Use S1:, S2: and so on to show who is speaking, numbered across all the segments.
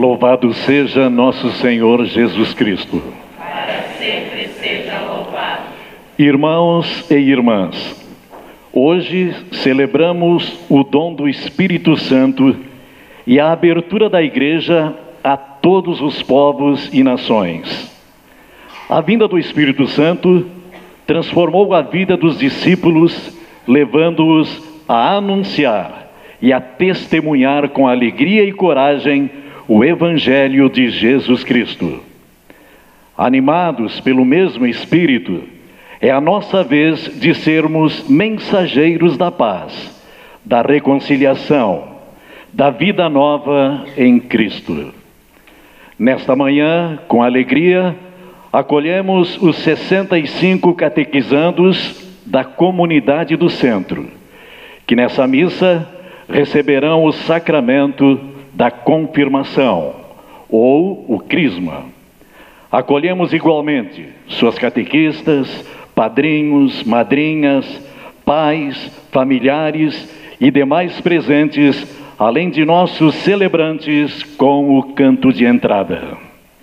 S1: Louvado seja nosso Senhor Jesus Cristo.
S2: Para sempre seja louvado.
S1: Irmãos e irmãs, hoje celebramos o dom do Espírito Santo e a abertura da Igreja a todos os povos e nações. A vinda do Espírito Santo transformou a vida dos discípulos, levando-os a anunciar e a testemunhar com alegria e coragem o Evangelho de Jesus Cristo. Animados pelo mesmo Espírito, é a nossa vez de sermos mensageiros da paz, da reconciliação, da vida nova em Cristo. Nesta manhã, com alegria, acolhemos os 65 catequizandos da comunidade do Centro, que nessa missa receberão o sacramento da confirmação, ou o crisma. Acolhemos igualmente suas catequistas, padrinhos, madrinhas, pais, familiares e demais presentes, além de nossos celebrantes com o canto de entrada.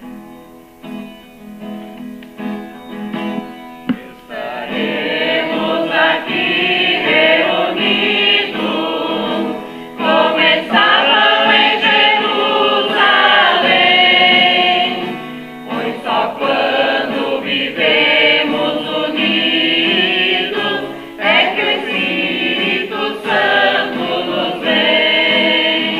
S2: Estaremos aqui reunidos, como estavam em Jerusalém, pois só quando vivemos unidos é que o Espírito Santo nos vem.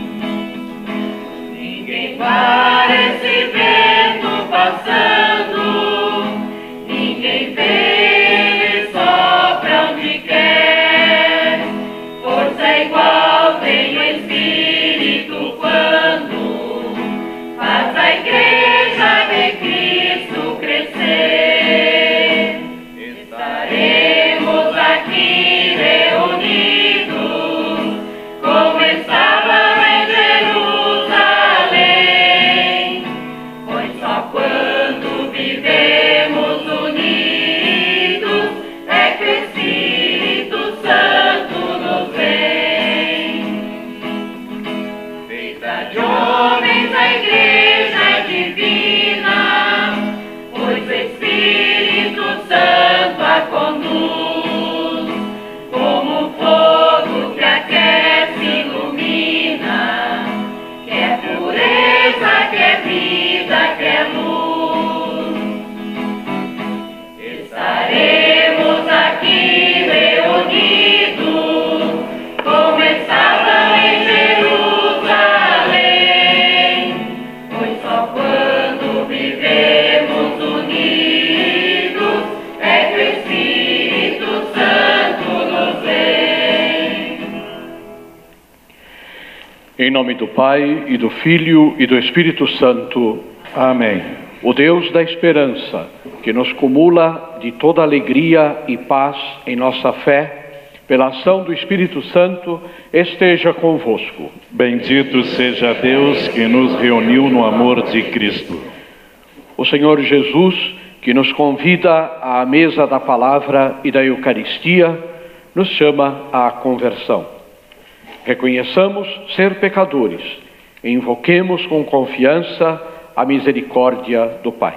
S2: Ninguém para esse vento passando, ninguém vê, ele sopra onde quer. Força igual tem o Espírito quando faz a Igreja de Cristo crescer. Estaremos aqui reunidos, como estavam em Jerusalém, pois só quando vivemos unidos é que o Espírito Santo nos vem. Feita de homens a Igreja divina, pois o Espírito Santo a conduz, como um fogo que aquece e ilumina, que é pureza, que é vida, que é luz. Estaremos aqui reunidos, como estavam em Jerusalém, pois só quando vivemos unidos é que o Espírito Santo nos vem.
S3: Em nome do Pai, e do Filho, e do Espírito Santo.
S1: Amém.
S3: O Deus da esperança, que nos cumula de toda alegria e paz em nossa fé, pela ação do Espírito Santo, esteja convosco.
S1: Bendito seja Deus que nos reuniu no amor de Cristo.
S3: O Senhor Jesus, que nos convida à mesa da palavra e da Eucaristia, nos chama à conversão. Reconheçamos ser pecadores e invoquemos com confiança a misericórdia do Pai.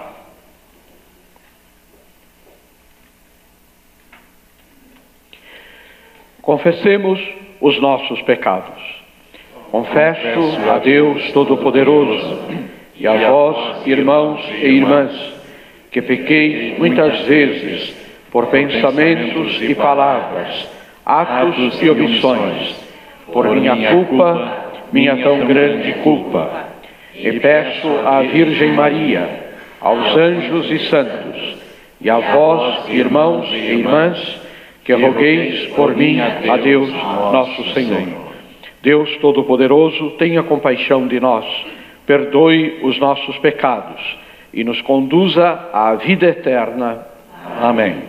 S3: Confessemos os nossos pecados. Confesso a Deus Todo-Poderoso e a vós, irmãos e irmãs, que pequei muitas vezes por pensamentos e palavras, atos e omissões, por minha culpa, minha tão grande culpa. E peço à Virgem Maria, aos anjos e santos, e a vós, irmãos e irmãs, que rogueis por mim a Deus nosso Senhor. Deus Todo-Poderoso, tenha compaixão de nós, perdoe os nossos pecados e nos conduza à vida eterna. Amém.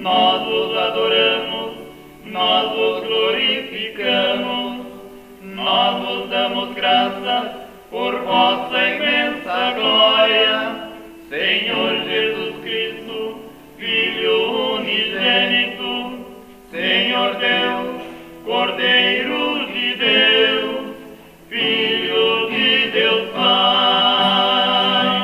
S2: nós vos adoramos, nós vos glorificamos, nós vos damos graças por vossa imensa glória, Senhor Jesus Cristo, Filho unigênito, Senhor Deus, Cordeiro de Deus, Filho de Deus Pai.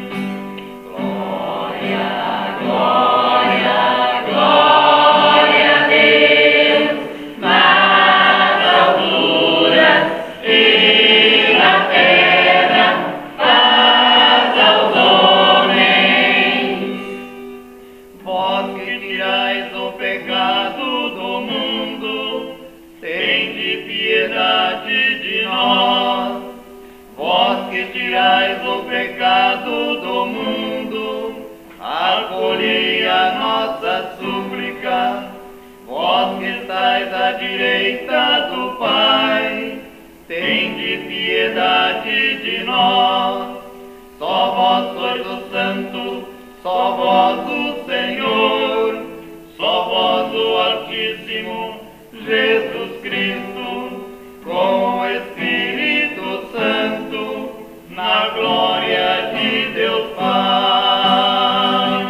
S2: Glória, glória, glória a Deus, nas alturas e na terra, paz aos homens. Vós que tirais o pecado do mundo, tende piedade de nós. Vós que tirais o pecado do mundo, acolhei a nossa súplica. Vós que estáis à direita do Pai, tende piedade de nós. Só vós sois o Santo, só vós o Senhor, só vós o Altíssimo, Jesus Cristo, com o Espírito Santo, na glória de Deus Pai.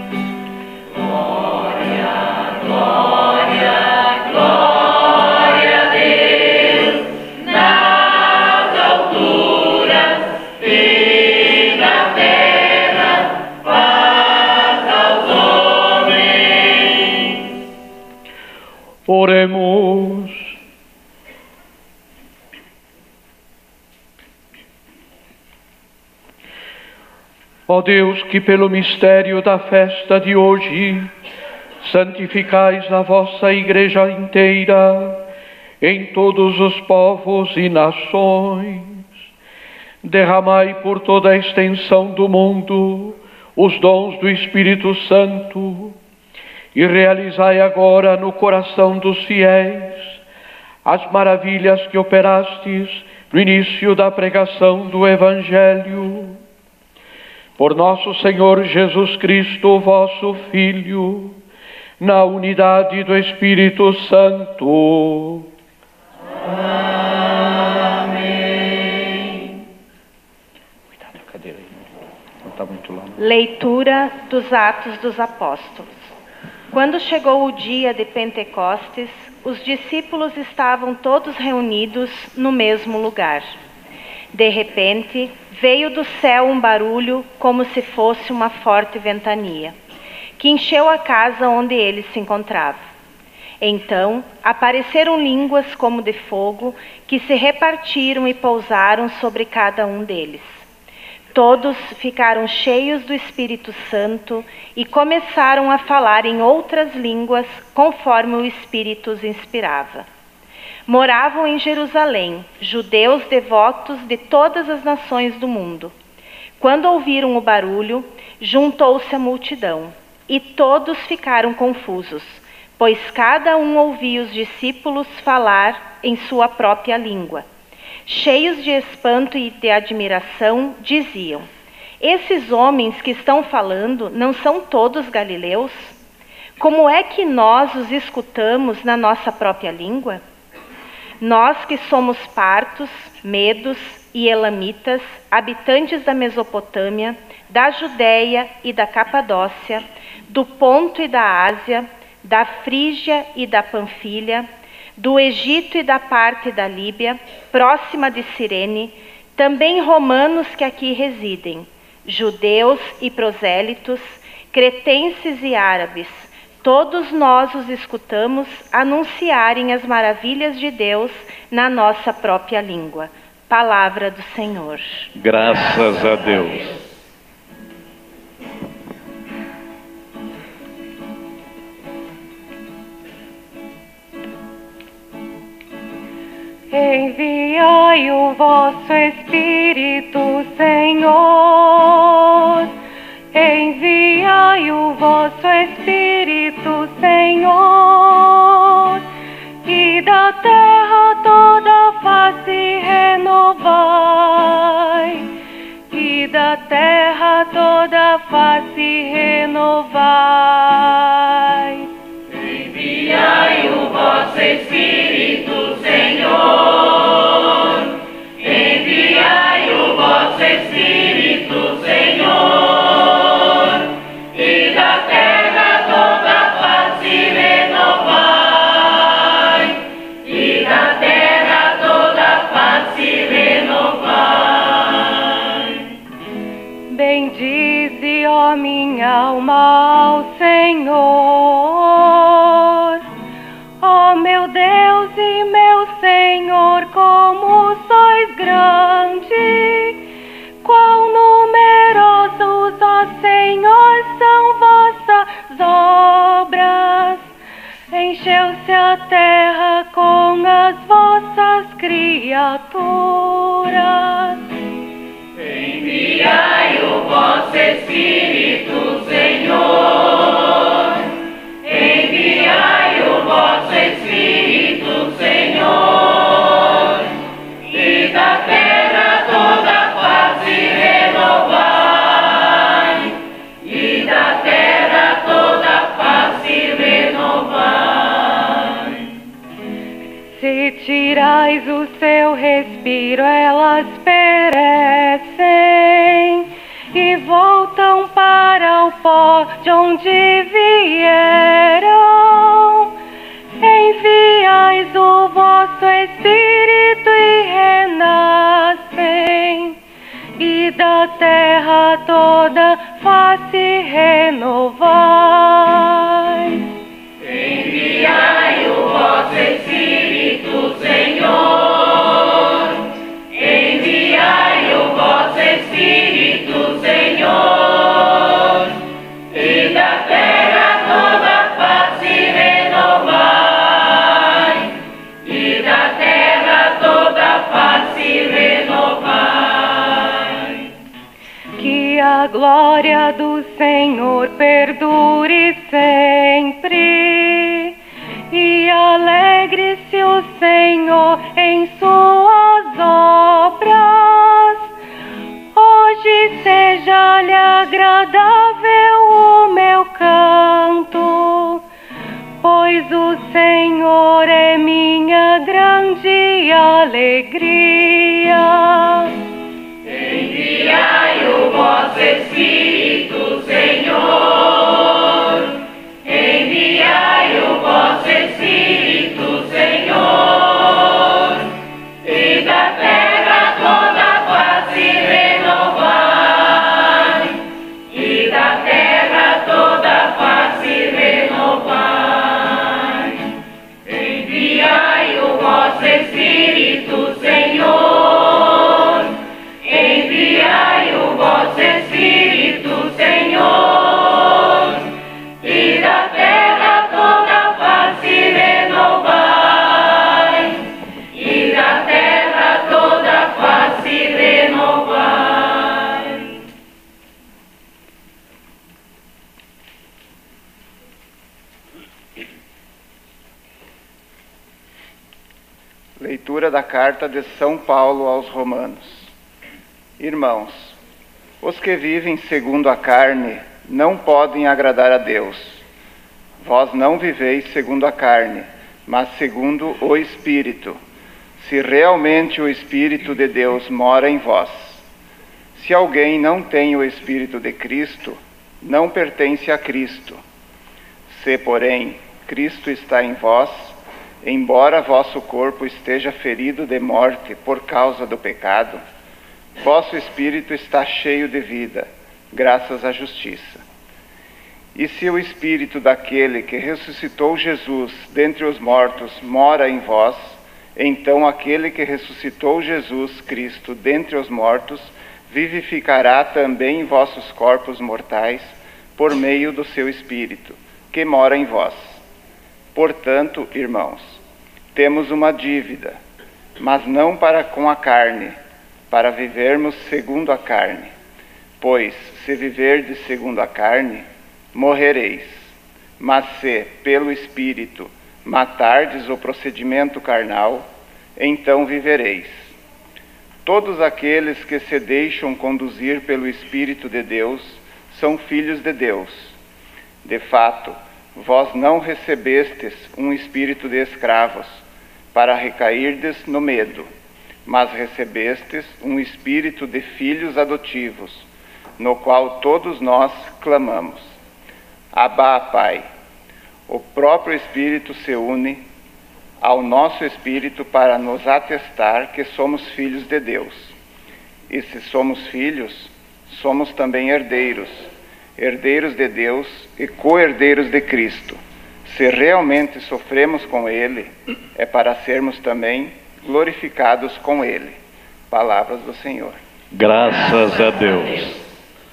S2: Glória, glória, glória a Deus, nas alturas e na terra, paz aos homens.
S3: Oremos. Ó Deus, que pelo mistério da festa de hoje santificais a vossa Igreja inteira em todos os povos e nações, derramai por toda a extensão do mundo os dons do Espírito Santo e realizai agora no coração dos fiéis as maravilhas que operastes no início da pregação do Evangelho. Por nosso Senhor Jesus Cristo, vosso Filho, na unidade do Espírito Santo.
S2: Amém.
S3: Cuidado da cadeira aí, não está muito lá.
S4: Leitura dos Atos dos Apóstolos. Quando chegou o dia de Pentecostes, os discípulos estavam todos reunidos no mesmo lugar. De repente, veio do céu um barulho como se fosse uma forte ventania, que encheu a casa onde eles se encontravam. Então, apareceram línguas como de fogo, que se repartiram e pousaram sobre cada um deles. Todos ficaram cheios do Espírito Santo e começaram a falar em outras línguas, conforme o Espírito os inspirava. Moravam em Jerusalém judeus devotos de todas as nações do mundo. Quando ouviram o barulho, juntou-se a multidão, e todos ficaram confusos, pois cada um ouvia os discípulos falar em sua própria língua. Cheios de espanto e de admiração, diziam: esses homens que estão falando não são todos galileus? Como é que nós os escutamos na nossa própria língua? Nós que somos partos, medos e elamitas, habitantes da Mesopotâmia, da Judéia e da Capadócia, do Ponto e da Ásia, da Frígia e da Panfilha, do Egito e da parte da Líbia, próxima de Cirene, também romanos que aqui residem, judeus e prosélitos, cretenses e árabes, todos nós os escutamos anunciarem as maravilhas de Deus na nossa própria língua. Palavra do Senhor.
S1: Graças a Deus.
S5: Enviai o vosso Espírito, Senhor. Enviai o vosso Espírito, Senhor. E da terra toda face renovai. E da terra toda face renovai. Faze, meu Senhor, como sois grande. Quão numerosos, ó Senhor, são vossas obras. Encheu-se a terra com as vossas criaturas.
S2: Enviai o vosso Espírito, Senhor. Enviai o vosso Espírito, Senhor. E da terra toda a face renovai. E da terra toda a face renovai.
S5: Se tirais o seu respiro, elas perecem e voltam para o pó de onde vieram. Enviais o vosso Espírito e renascem, e da terra toda face renovai.
S2: Enviai o vosso Espírito, Senhor. Enviai o vosso Espírito, Senhor. E da terra toda a face renovai. E da terra toda a face renovai.
S5: Que a glória do Senhor perdure sempre, e alegre-se o Senhor em suas obras. Hoje seja-lhe agradável o meu canto, pois o Senhor é minha grande alegria.
S2: Enviai o vosso Espírito, Senhor. Enviai o vosso Espírito, Senhor. E da terra toda a face renovai. E da terra toda a face renovai. Enviai o vosso Espírito, Senhor. Enviai o vosso Espírito, Senhor. E da terra toda a face renovai. E da terra toda a face renovai.
S6: Leitura da carta de São Paulo aos Romanos. Irmãos, os que vivem segundo a carne não podem agradar a Deus. Vós não viveis segundo a carne, mas segundo o Espírito, se realmente o Espírito de Deus mora em vós. Se alguém não tem o Espírito de Cristo, não pertence a Cristo. Se, porém, Cristo está em vós, embora vosso corpo esteja ferido de morte por causa do pecado, vosso espírito está cheio de vida, graças à justiça. E se o Espírito daquele que ressuscitou Jesus dentre os mortos mora em vós, então aquele que ressuscitou Jesus Cristo dentre os mortos vivificará também vossos corpos mortais por meio do seu Espírito, que mora em vós. Portanto, irmãos, temos uma dívida, mas não para com a carne, para vivermos segundo a carne. Pois, se viverdes segundo a carne, morrereis. Mas se, pelo Espírito, matardes o procedimento carnal, então vivereis. Todos aqueles que se deixam conduzir pelo Espírito de Deus são filhos de Deus. De fato, vós não recebestes um espírito de escravos, para recairdes no medo, mas recebestes um espírito de filhos adotivos, no qual todos nós clamamos: Abá, Pai. O próprio Espírito se une ao nosso espírito para nos atestar que somos filhos de Deus. E se somos filhos, somos também herdeiros, herdeiros de Deus e co-herdeiros de Cristo, Se realmente sofremos com Ele, é para sermos também glorificados com Ele. Palavras do Senhor.
S1: Graças a Deus.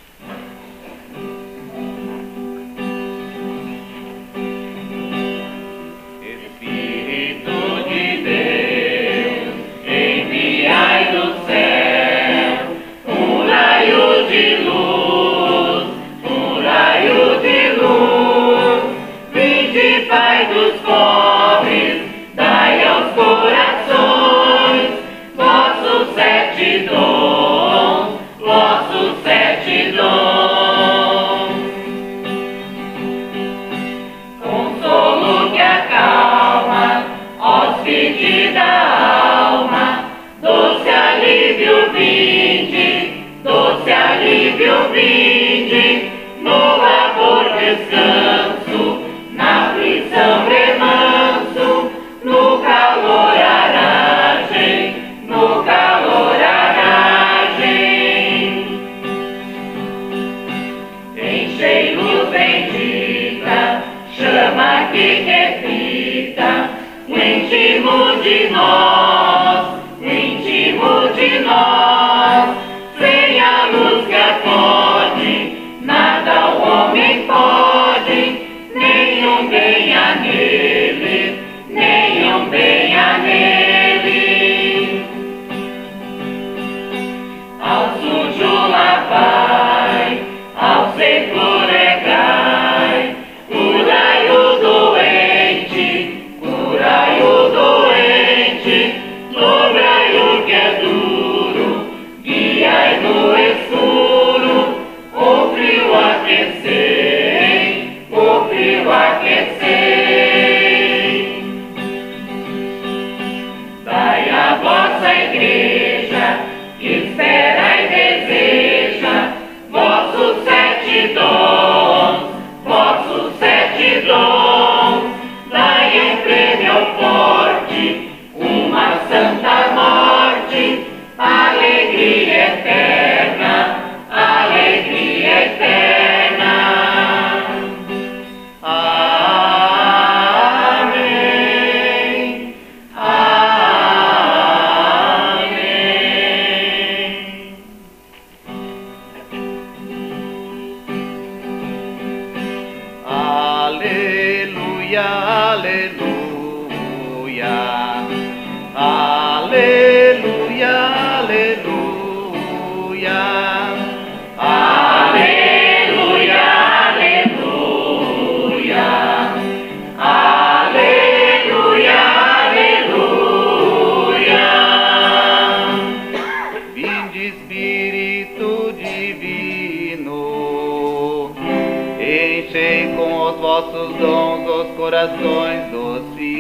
S7: Corações dos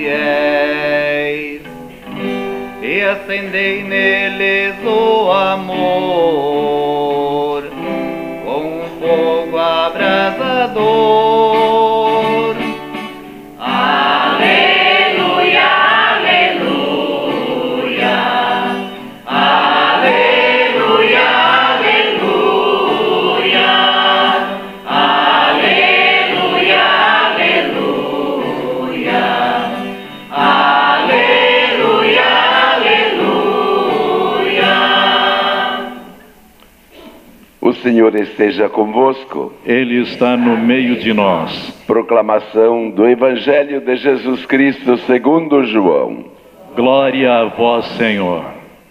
S7: fiéis e acendei neles o amor com um fogo abrasador.
S2: Aleluia, aleluia, aleluia, aleluia, aleluia, aleluia. Aleluia, aleluia.
S8: O Senhor esteja convosco.
S1: Ele está no meio de nós.
S8: Proclamação do Evangelho de Jesus Cristo segundo João.
S1: Glória a vós, Senhor.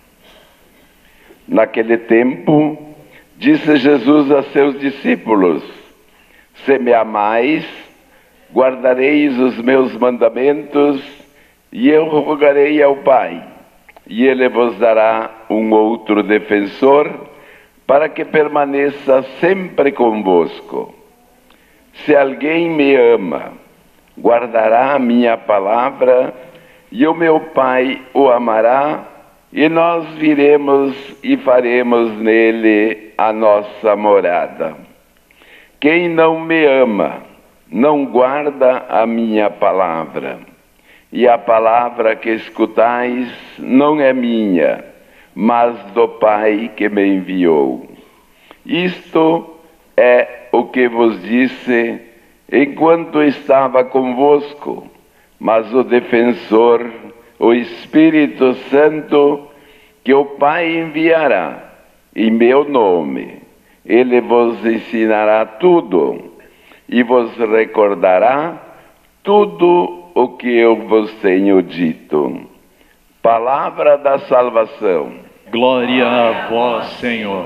S8: Naquele tempo, disse Jesus a seus discípulos: Se me amais, guardareis os meus mandamentos, e eu rogarei ao Pai, e Ele vos dará um outro defensor, para que permaneça sempre convosco. Se alguém me ama, guardará a minha palavra, e o meu Pai o amará, e nós viremos e faremos nele a nossa morada. Quem não me ama, não guarda a minha palavra, e a palavra que escutais não é minha, mas do Pai que me enviou. Isto é o que vos disse, enquanto estava convosco, mas o defensor, o Espírito Santo, que o Pai enviará em meu nome, ele vos ensinará tudo e vos recordará tudo o que eu vos tenho dito. Palavra da salvação.
S1: Glória a vós, Senhor.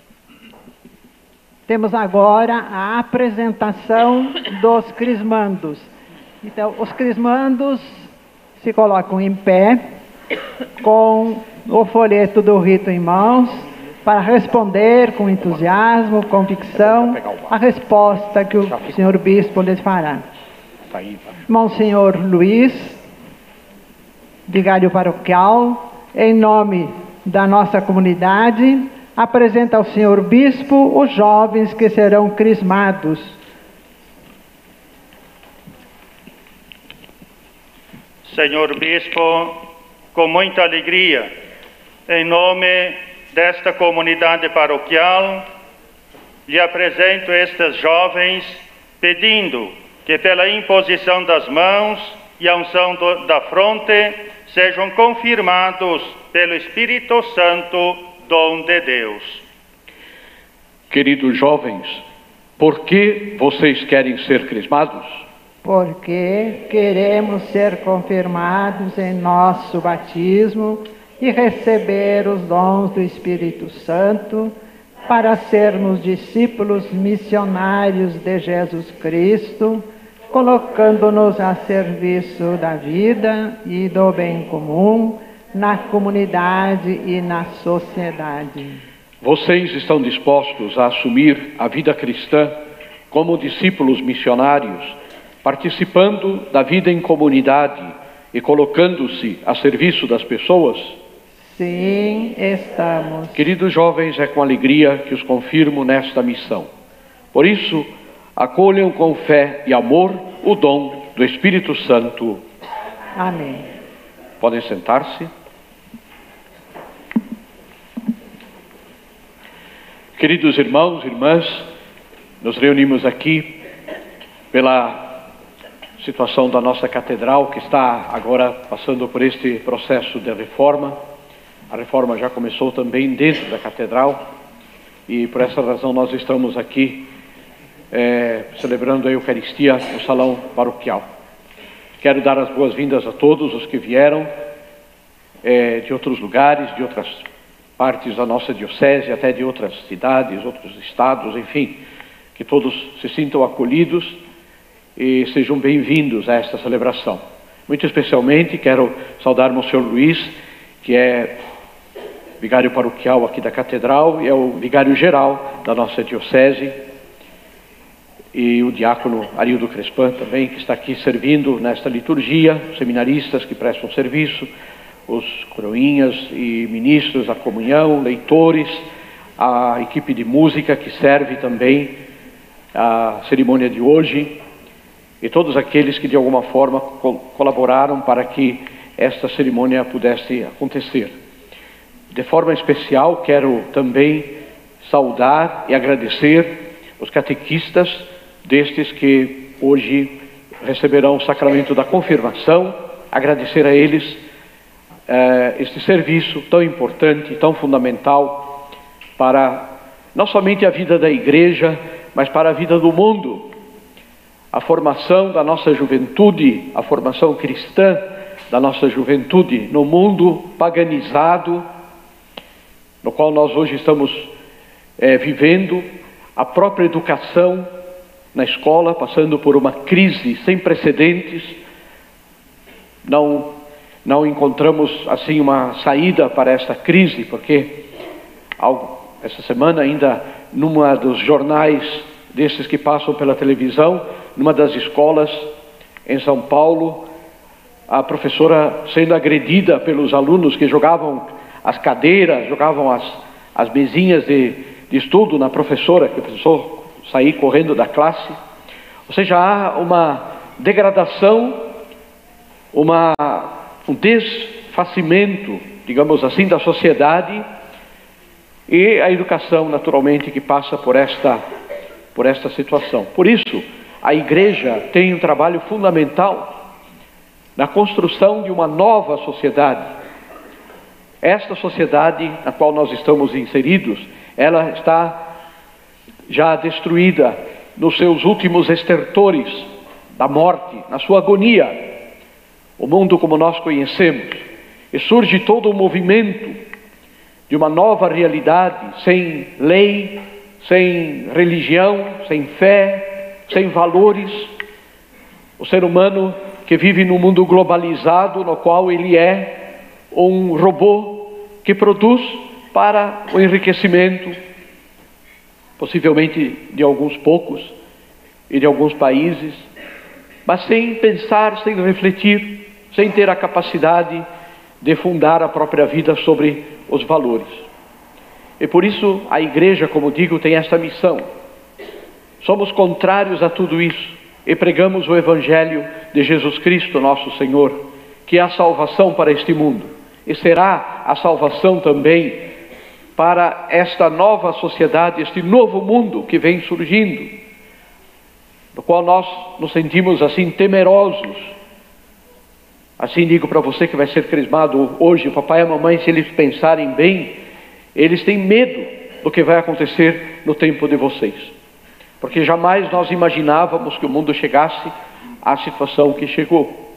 S9: Temos agora a apresentação dos crismandos. Então, os crismandos se colocam em pé, com o folheto do rito em mãos, para responder com entusiasmo, convicção, a resposta que o senhor bispo lhes fará. Monsenhor Luiz, vigário paroquial, em nome da nossa comunidade, apresenta ao senhor bispo os jovens que serão crismados.
S10: Senhor bispo, com muita alegria, em nome desta comunidade paroquial, lhe apresento estes jovens, pedindo que pela imposição das mãos e a unção da fronte sejam confirmados pelo Espírito Santo, dom de Deus.
S3: Queridos jovens, por que vocês querem ser crismados?
S9: Porque queremos ser confirmados em nosso batismo e receber os dons do Espírito Santo para sermos discípulos missionários de Jesus Cristo, colocando-nos a serviço da vida e do bem comum, na comunidade e na sociedade.
S3: Vocês estão dispostos a assumir a vida cristã como discípulos missionários, participando da vida em comunidade e colocando-se a serviço das pessoas?
S9: Sim, estamos.
S3: Queridos jovens, é com alegria que os confirmo nesta missão. Por isso, acolham com fé e amor o dom do Espírito Santo.
S9: Amém.
S3: Podem sentar-se. Queridos irmãos e irmãs, nos reunimos aqui pela situação da nossa catedral, que está agora passando por este processo de reforma. A reforma já começou também dentro da catedral e por essa razão nós estamos aqui celebrando a Eucaristia no salão paroquial. Quero dar as boas-vindas a todos os que vieram de outros lugares, de outras partes da nossa diocese, até de outras cidades, outros estados, enfim, que todos se sintam acolhidos e sejam bem-vindos a esta celebração. Muito especialmente quero saudar Monsenhor Luiz, que é vigário paroquial aqui da catedral e é o vigário geral da nossa diocese, e o diácono Arildo Crespan também, que está aqui servindo nesta liturgia, os seminaristas que prestam serviço, os coroinhas e ministros da comunhão, leitores, a equipe de música que serve também a cerimônia de hoje, e todos aqueles que de alguma forma colaboraram para que esta cerimônia pudesse acontecer. De forma especial, quero também saudar e agradecer os catequistas destes que hoje receberão o sacramento da confirmação, agradecer a eles este serviço tão importante, tão fundamental para não somente a vida da igreja, mas para a vida do mundo. A formação da nossa juventude, a formação cristã da nossa juventude no mundo paganizado, no qual nós hoje estamos vivendo, a própria educação na escola, passando por uma crise sem precedentes. Não encontramos assim uma saída para esta crise, porque essa semana ainda numa dos jornais desses que passam pela televisão, numa das escolas em São Paulo, a professora sendo agredida pelos alunos que jogavam as cadeiras, jogavam as mesinhas de estudo na professora, que precisou sair correndo da classe. Ou seja, há uma degradação, um desfacimento, digamos assim, da sociedade, e a educação, naturalmente, que passa por esta situação. Por isso, a igreja tem um trabalho fundamental na construção de uma nova sociedade. Esta sociedade na qual nós estamos inseridos, ela está já destruída nos seus últimos estertores da morte, na sua agonia. O mundo como nós conhecemos, e surge todo um movimento de uma nova realidade, sem lei, sem religião, sem fé, sem valores. O ser humano que vive num mundo globalizado, no qual ele é um robô que produz para o enriquecimento, possivelmente de alguns poucos e de alguns países, mas sem pensar, sem refletir, sem ter a capacidade de fundar a própria vida sobre os valores. E por isso a igreja, como digo, tem esta missão. Somos contrários a tudo isso e pregamos o Evangelho de Jesus Cristo, nosso Senhor, que é a salvação para este mundo e será a salvação também para esta nova sociedade, este novo mundo que vem surgindo, no qual nós nos sentimos assim temerosos. Assim digo para você que vai ser crismado hoje, o papai e a mamãe, se eles pensarem bem, eles têm medo do que vai acontecer no tempo de vocês. Porque jamais nós imaginávamos que o mundo chegasse à situação que chegou.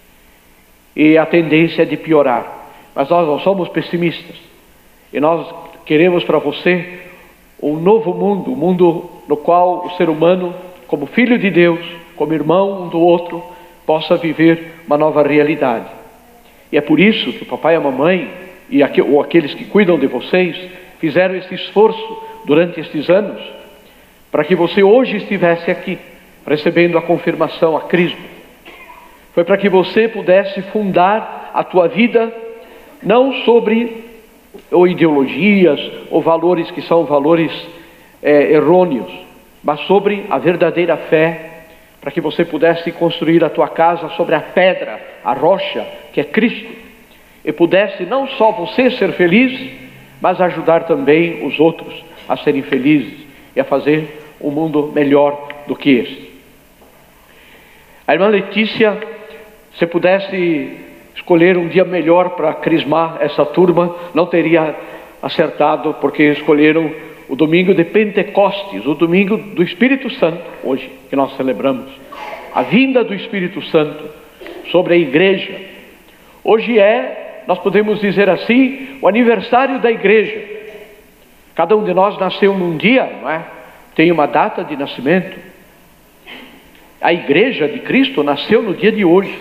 S3: E a tendência é de piorar. Mas nós não somos pessimistas. E nós queremos para você um novo mundo, um mundo no qual o ser humano, como filho de Deus, como irmão um do outro, possa viver uma nova realidade. E é por isso que o papai e a mamãe, ou aqueles que cuidam de vocês, fizeram esse esforço durante estes anos, para que você hoje estivesse aqui, recebendo a confirmação, a crisma. Foi para que você pudesse fundar a tua vida, não sobre ou ideologias, ou valores que são valores errôneos, mas sobre a verdadeira fé, para que você pudesse construir a tua casa sobre a pedra, a rocha, que é Cristo, e pudesse não só você ser feliz, mas ajudar também os outros a serem felizes e a fazer um mundo melhor do que este. A irmã Letícia, se pudesse escolher um dia melhor para crismar essa turma, não teria acertado, porque escolheram o domingo de Pentecostes, o domingo do Espírito Santo, hoje, que nós celebramos. A vinda do Espírito Santo sobre a igreja. Hoje nós podemos dizer assim, o aniversário da igreja. Cada um de nós nasceu num dia, não é? Tem uma data de nascimento. A igreja de Cristo nasceu no dia de hoje.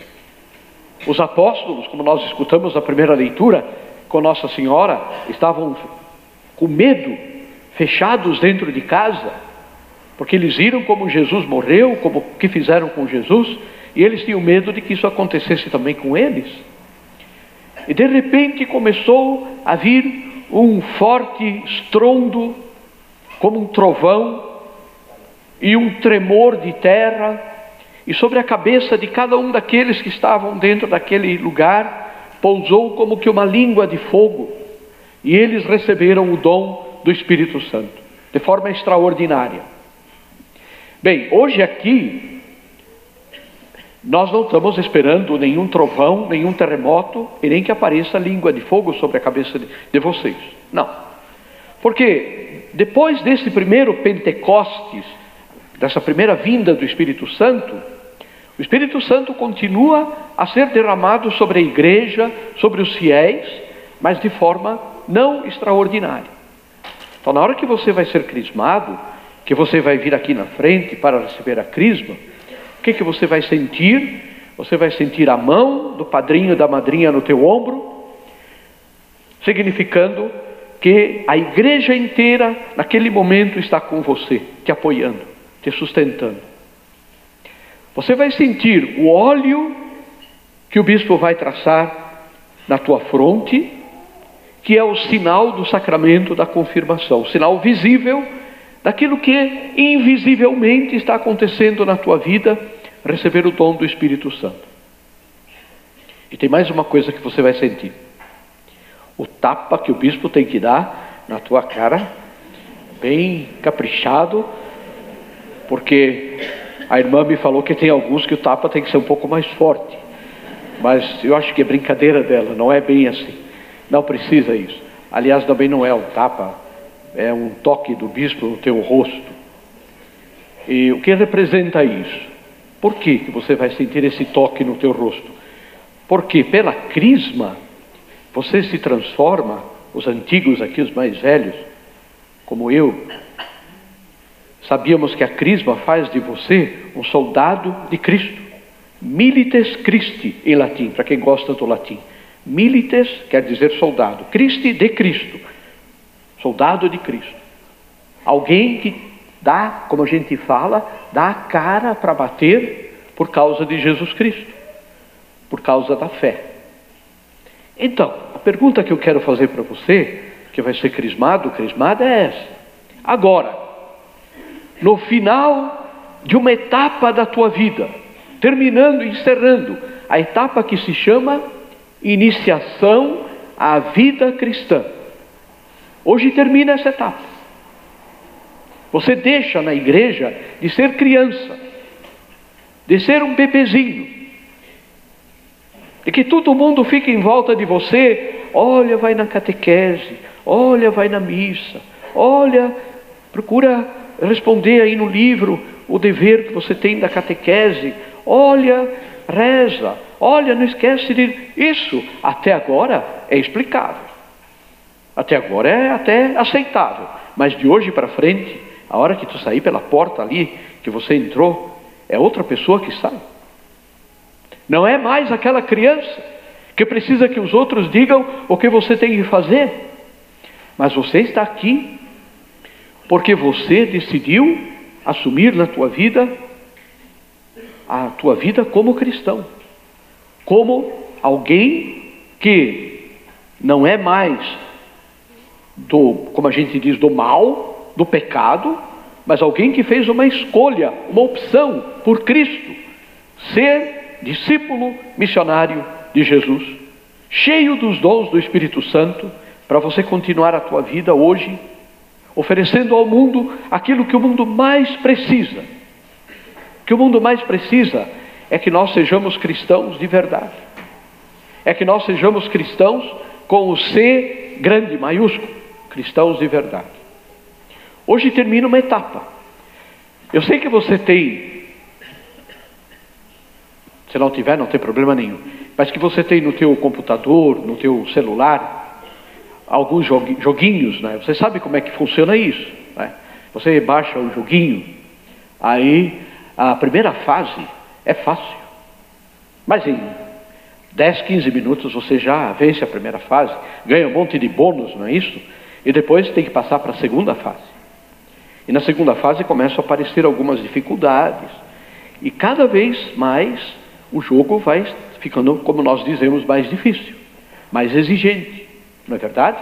S3: Os apóstolos, como nós escutamos na primeira leitura, com Nossa Senhora, estavam com medo, fechados dentro de casa, porque eles viram como Jesus morreu, como o que fizeram com Jesus, e eles tinham medo de que isso acontecesse também com eles. E de repente começou a vir um forte estrondo, como um trovão, e um tremor de terra, e sobre a cabeça de cada um daqueles que estavam dentro daquele lugar, pousou como que uma língua de fogo, e eles receberam o dom do Espírito Santo, de forma extraordinária. Bem, hoje aqui, nós não estamos esperando nenhum trovão, nenhum terremoto, e nem que apareça língua de fogo sobre a cabeça de vocês. Não. Porque depois desse primeiro Pentecostes, dessa primeira vinda do Espírito Santo, o Espírito Santo continua a ser derramado sobre a igreja, sobre os fiéis, mas de forma não extraordinária. Então, na hora que você vai ser crismado, que você vai vir aqui na frente para receber a crisma, o que você vai sentir? Você vai sentir a mão do padrinho e da madrinha no teu ombro, significando que a igreja inteira, naquele momento, está com você, te apoiando, te sustentando. Você vai sentir o óleo que o bispo vai traçar na tua fronte, que é o sinal do sacramento da confirmação, o sinal visível daquilo que invisivelmente está acontecendo na tua vida, receber o dom do Espírito Santo. E tem mais uma coisa que você vai sentir: o tapa que o bispo tem que dar na tua cara, bem caprichado, porque A irmã me falou que tem alguns que o tapa tem que ser um pouco mais forte. Mas eu acho que é brincadeira dela, não é bem assim. Não precisa isso. Aliás, também não é um tapa, é um toque do bispo no teu rosto. E o que representa isso? Por que você vai sentir esse toque no teu rosto? Porque pela crisma, você se transforma, os antigos aqui, os mais velhos, como eu, sabíamos que a crisma faz de você um soldado de Cristo. Milites Christi, em latim, para quem gosta do latim. Milites quer dizer soldado. Christi, de Cristo. Soldado de Cristo. Alguém que dá, como a gente fala, dá a cara para bater por causa de Jesus Cristo. Por causa da fé. Então, a pergunta que eu quero fazer para você, que vai ser crismado, crismada, é essa. Agora, no final de uma etapa da tua vida, terminando, encerrando, a etapa que se chama iniciação à vida cristã. Hoje termina essa etapa. Você deixa na igreja de ser criança, de ser um bebezinho, de que todo mundo fica em volta de você, olha, vai na catequese, olha, vai na missa, olha, procura responder aí no livro o dever que você tem da catequese, olha, reza, olha, não esquece de... Isso, até agora, é explicável. Até agora é até aceitável. Mas de hoje para frente, a hora que tu sair pela porta ali, que você entrou, é outra pessoa que sai. Não é mais aquela criança que precisa que os outros digam o que você tem que fazer. Mas você está aqui porque você decidiu assumir na tua vida a tua vida como cristão, como alguém que não é mais como a gente diz, do mal, do pecado, mas alguém que fez uma escolha, uma opção por Cristo, ser discípulo missionário de Jesus, cheio dos dons do Espírito Santo, para você continuar a tua vida hoje, oferecendo ao mundo aquilo que o mundo mais precisa. O que o mundo mais precisa é que nós sejamos cristãos de verdade. É que nós sejamos cristãos com o C grande, maiúsculo, cristãos de verdade. Hoje termina uma etapa. Eu sei que você tem, se não tiver, não tem problema nenhum, mas que você tem no teu computador, no teu celular, alguns joguinhos, né? Você sabe como é que funciona isso, né? Você baixa o joguinho, aí a primeira fase é fácil, mas em 10, 15 minutos você já vence a primeira fase, ganha um monte de bônus, não é isso? E depois tem que passar para a segunda fase. E na segunda fase começam a aparecer algumas dificuldades. E cada vez mais o jogo vai ficando, como nós dizemos, mais difícil, mais exigente. Não é verdade?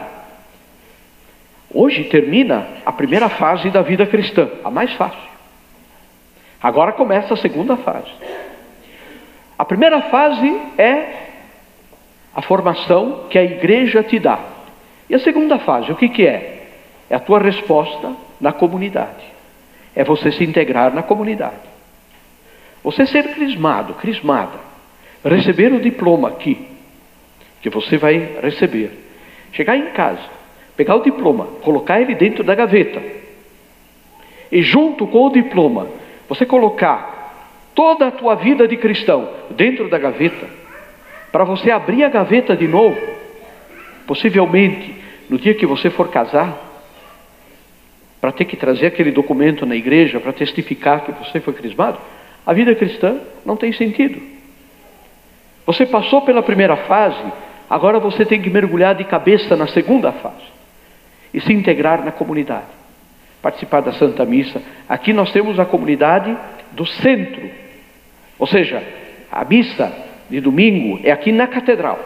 S3: Hoje termina a primeira fase da vida cristã, a mais fácil. Agora começa a segunda fase. A primeira fase é a formação que a igreja te dá. E a segunda fase, o que é? É a tua resposta na comunidade. É você se integrar na comunidade. Você ser crismado, crismada, receber o diploma aqui, que você vai receber. Chegar em casa, pegar o diploma, colocar ele dentro da gaveta. E junto com o diploma, você colocar toda a tua vida de cristão dentro da gaveta, para você abrir a gaveta de novo, possivelmente no dia que você for casar, para ter que trazer aquele documento na igreja para testificar que você foi crismado, a vida cristã não tem sentido. Você passou pela primeira fase, agora você tem que mergulhar de cabeça na segunda fase e se integrar na comunidade, participar da Santa Missa. Aqui nós temos a comunidade do centro, ou seja, a missa de domingo é aqui na catedral,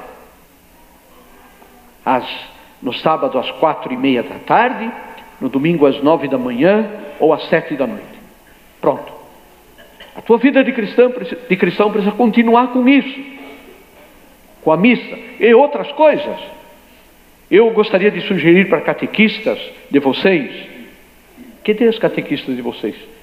S3: no sábado às 4:30 da tarde, no domingo às 9 da manhã ou às 7 da noite. Pronto. A tua vida de cristão precisa continuar com isso, com a missa e outras coisas. Eu gostaria de sugerir para catequistas de vocês, cadê os catequistas de vocês?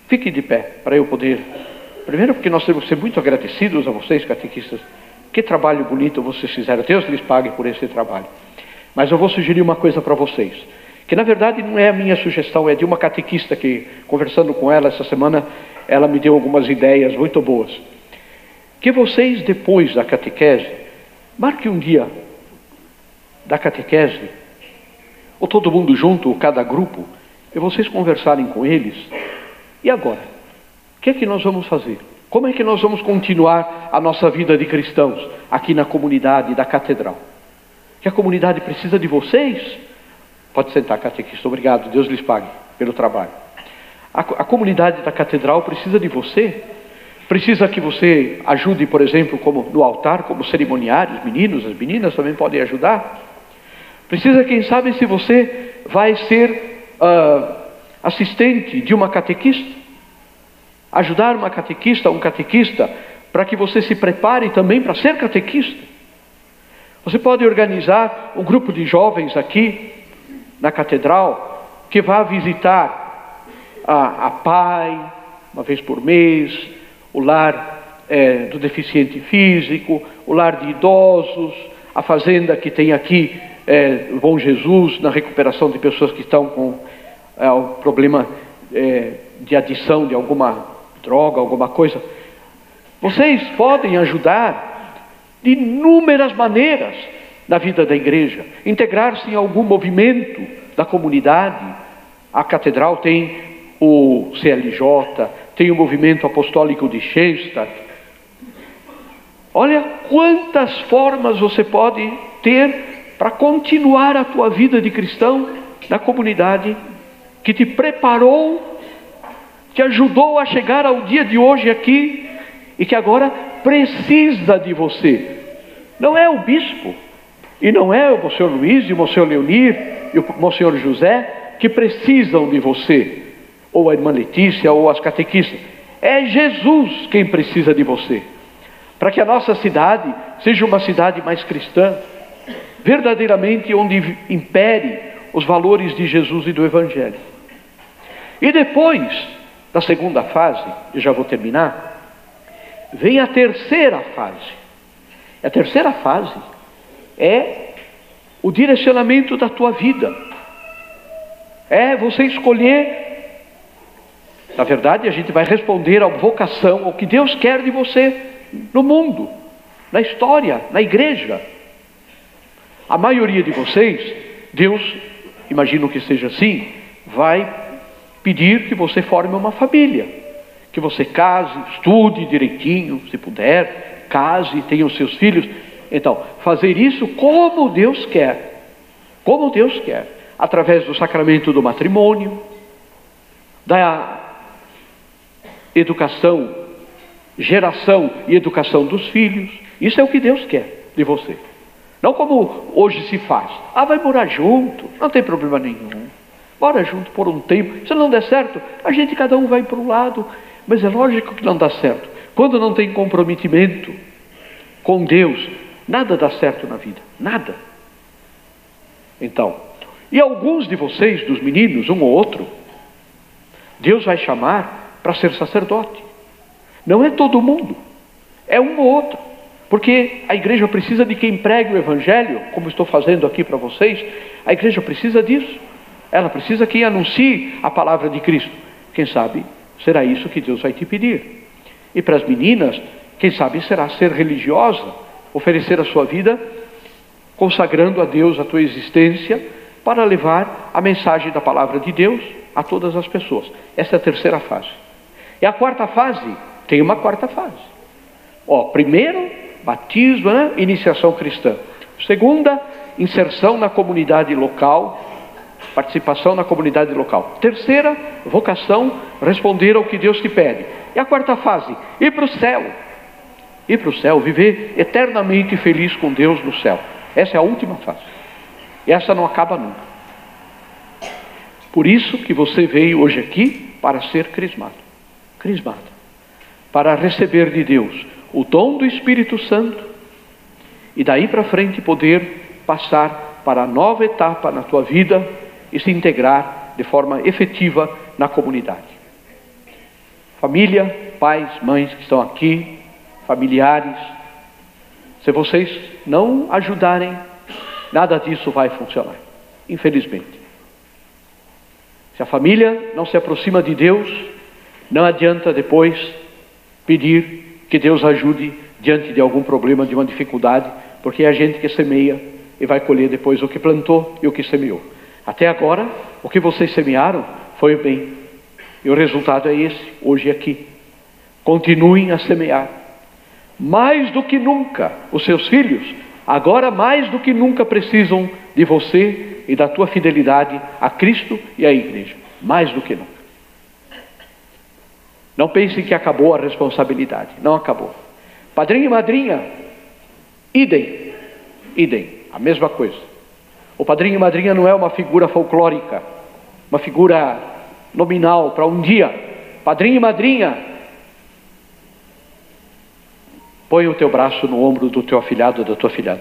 S3: Fique de pé para eu poder... Primeiro porque nós temos que ser muito agradecidos a vocês, catequistas. Que trabalho bonito vocês fizeram. Deus lhes pague por esse trabalho. Mas eu vou sugerir uma coisa para vocês. Que na verdade não é a minha sugestão, é de uma catequista que, conversando com ela essa semana, ela me deu algumas ideias muito boas. Que vocês, depois da catequese, marque um dia da catequese, ou todo mundo junto, ou cada grupo, e vocês conversarem com eles. E agora? O que é que nós vamos fazer? Como é que nós vamos continuar a nossa vida de cristãos aqui na comunidade da catedral? Que a comunidade precisa de vocês. Pode sentar, catequista. Obrigado, Deus lhes pague pelo trabalho. A comunidade da catedral precisa de você. Precisa que você ajude, por exemplo, como no altar, como cerimoniários, meninos, as meninas também podem ajudar. Precisa, quem sabe, se você vai ser assistente de uma catequista, ajudar uma catequista, um catequista, para que você se prepare também para ser catequista. Você pode organizar um grupo de jovens aqui na catedral que vá visitar a PAI uma vez por mês, o lar do deficiente físico, o lar de idosos, a fazenda que tem aqui o Bom Jesus, na recuperação de pessoas que estão com o problema de adição de alguma droga, alguma coisa. Vocês podem ajudar de inúmeras maneiras na vida da igreja, integrar-se em algum movimento da comunidade. A catedral tem o CLJ, tem o movimento apostólico de Schenstatt. Olha quantas formas você pode ter para continuar a tua vida de cristão na comunidade que te preparou, te ajudou a chegar ao dia de hoje aqui e que agora precisa de você. Não é o bispo, e não é o Monsenhor Luiz, e o Monsenhor Leonir, e o Monsenhor José, que precisam de você, ou a irmã Letícia, ou as catequistas. É Jesus quem precisa de você, para que a nossa cidade seja uma cidade mais cristã, verdadeiramente onde impere os valores de Jesus e do Evangelho. E depois da segunda fase, e já vou terminar, vem a terceira fase. A terceira fase é o direcionamento da tua vida. É você escolher. Na verdade, a gente vai responder à vocação, ao que Deus quer de você no mundo, na história, na igreja. A maioria de vocês, Deus, imagino que seja assim, vai pedir que você forme uma família, que você case, estude direitinho, se puder, case, tenha os seus filhos. Então, fazer isso como Deus quer, através do sacramento do matrimônio, da educação, geração e educação dos filhos. Isso é o que Deus quer de você. Não como hoje se faz. Vai morar junto, não tem problema nenhum. Mora junto por um tempo. Se não der certo, a gente cada um vai para um lado. Mas é lógico que não dá certo. Quando não tem comprometimento com Deus, nada dá certo na vida. Nada. Então, e alguns de vocês, dos meninos, um ou outro, Deus vai chamar para ser sacerdote. Não é todo mundo. É um ou outro. Porque a igreja precisa de quem pregue o Evangelho, como estou fazendo aqui para vocês. A igreja precisa disso. Ela precisa que anuncie a palavra de Cristo. Quem sabe será isso que Deus vai te pedir. E para as meninas, quem sabe será ser religiosa, oferecer a sua vida, consagrando a Deus a tua existência, para levar a mensagem da palavra de Deus a todas as pessoas. Essa é a terceira fase. E a quarta fase, tem uma quarta fase. Primeiro, batismo, né? Iniciação cristã. Segunda, inserção na comunidade local, participação na comunidade local. Terceira, vocação, responder ao que Deus te pede. E a quarta fase, ir para o céu. Ir para o céu, viver eternamente feliz com Deus no céu. Essa é a última fase. E essa não acaba nunca. Por isso que você veio hoje aqui para ser crismado. Crismado. Para receber de Deus o dom do Espírito Santo e daí para frente poder passar para a nova etapa na tua vida e se integrar de forma efetiva na comunidade. família, pais, mães que estão aqui, familiares. Se vocês não ajudarem, nada disso vai funcionar, infelizmente. Se a família não se aproxima de Deus, não adianta depois pedir que Deus ajude diante de algum problema, de uma dificuldade, porque é a gente que semeia e vai colher depois o que plantou e o que semeou. Até agora, o que vocês semearam foi o bem. E o resultado é esse, hoje aqui. Continuem a semear. Mais do que nunca, os seus filhos, agora mais do que nunca precisam de você e da tua fidelidade a Cristo e à igreja. Mais do que nunca. Não pensem que acabou a responsabilidade. Não acabou. Padrinho e madrinha, idem, a mesma coisa. O padrinho e madrinha não é uma figura folclórica, uma figura nominal para um dia. Padrinho e madrinha, põe o teu braço no ombro do teu afilhado ou da tua afilhada.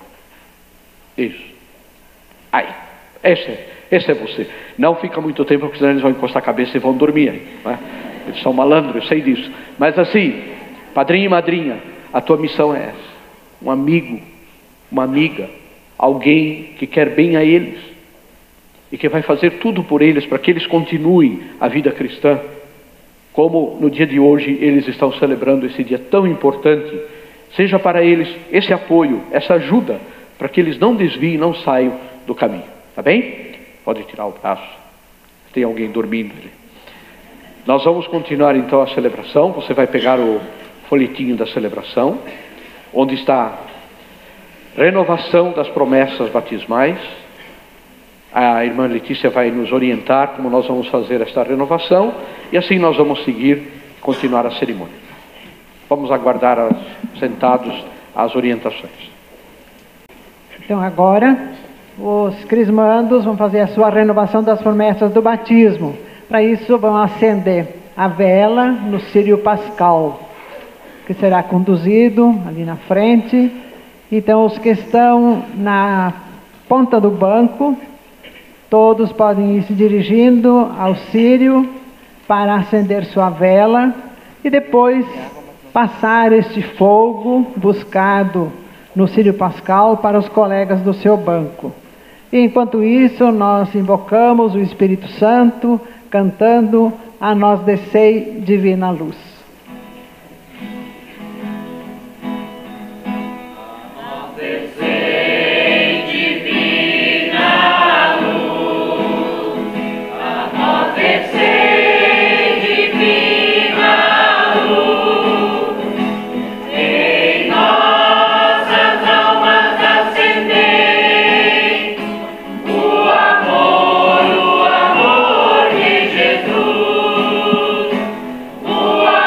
S3: Isso. Aí, esse é você. Não fica muito tempo, porque senão eles vão encostar a cabeça e vão dormir aí, não é? Eles são malandros, eu sei disso. Mas assim, padrinho e madrinha, a tua missão é essa. Um amigo, uma amiga, alguém que quer bem a eles e que vai fazer tudo por eles para que eles continuem a vida cristã, como no dia de hoje eles estão celebrando esse dia tão importante. Seja para eles esse apoio, essa ajuda, para que eles não desviem, não saiam do caminho. Tá bem? Pode tirar o braço. Tem alguém dormindo ali. Nós vamos continuar então a celebração. Você vai pegar o folhetinho da celebração, onde está renovação das promessas batismais. A irmã Letícia vai nos orientar como nós vamos fazer esta renovação, e assim nós vamos seguir e continuar a cerimônia. Vamos aguardar sentados as orientações.
S9: Então agora os crismandos vão fazer a sua renovação das promessas do batismo. Para isso vão acender a vela no círio pascal, que será conduzido ali na frente. Então os que estão na ponta do banco, todos podem ir se dirigindo ao círio para acender sua vela e depois passar este fogo buscado no círio pascal para os colegas do seu banco. E enquanto isso, nós invocamos o Espírito Santo, cantando a nós descei divina luz.
S2: O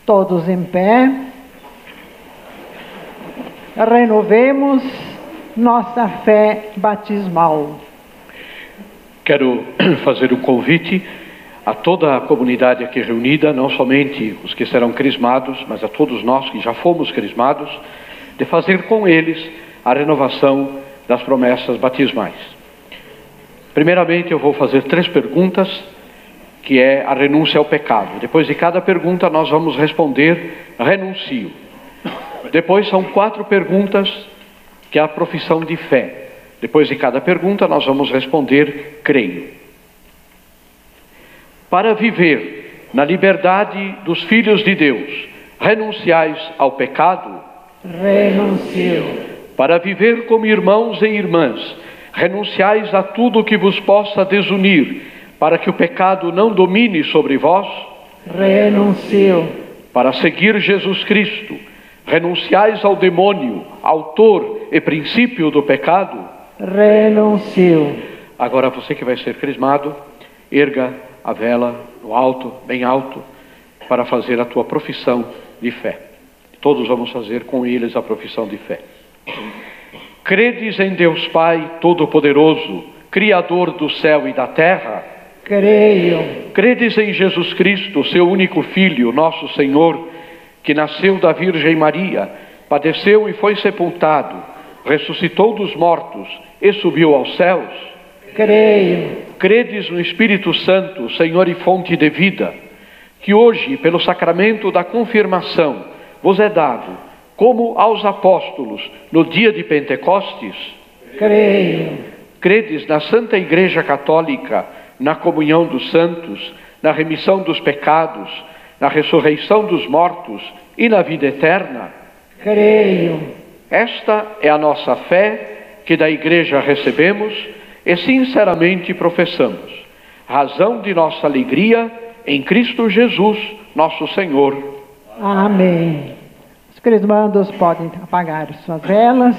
S9: Todos em pé. Renovemos nossa fé batismal.
S3: Quero fazer um convite a toda a comunidade aqui reunida, não somente os que serão crismados, mas a todos nós que já fomos crismados, de fazer com eles a renovação das promessas batismais. Primeiramente, eu vou fazer 3 perguntas, que é a renúncia ao pecado. Depois de cada pergunta, nós vamos responder renuncio. Depois são 4 perguntas, que é a profissão de fé. Depois de cada pergunta, nós vamos responder creio. Para viver na liberdade dos filhos de Deus, renunciais ao pecado?
S9: Renuncio.
S3: Para viver como irmãos e irmãs, renunciais a tudo que vos possa desunir, para que o pecado não domine sobre vós?
S9: Renuncio.
S3: Para seguir Jesus Cristo, renunciais ao demônio, autor e princípio do pecado?
S9: Renuncio.
S3: Agora você que vai ser crismado, erga a vela no alto, bem alto, para fazer a tua profissão de fé. Todos vamos fazer com eles a profissão de fé. Credes em Deus Pai Todo-Poderoso, Criador do céu e da terra?
S9: Creio.
S3: Credes em Jesus Cristo, seu único Filho, nosso Senhor, que nasceu da Virgem Maria, padeceu e foi sepultado, ressuscitou dos mortos e subiu aos céus?
S9: Creio.
S3: Credes no Espírito Santo, Senhor e fonte de vida, que hoje, pelo sacramento da confirmação, vos é dado, como aos apóstolos, no dia de Pentecostes?
S9: Creio.
S3: Credes na Santa Igreja Católica, na comunhão dos santos, na remissão dos pecados, na ressurreição dos mortos e na vida eterna?
S9: Creio.
S3: Esta é a nossa fé, que da Igreja recebemos e sinceramente professamos, razão de nossa alegria em Cristo Jesus, nosso Senhor.
S9: Amém. Os crismandos podem apagar suas velas.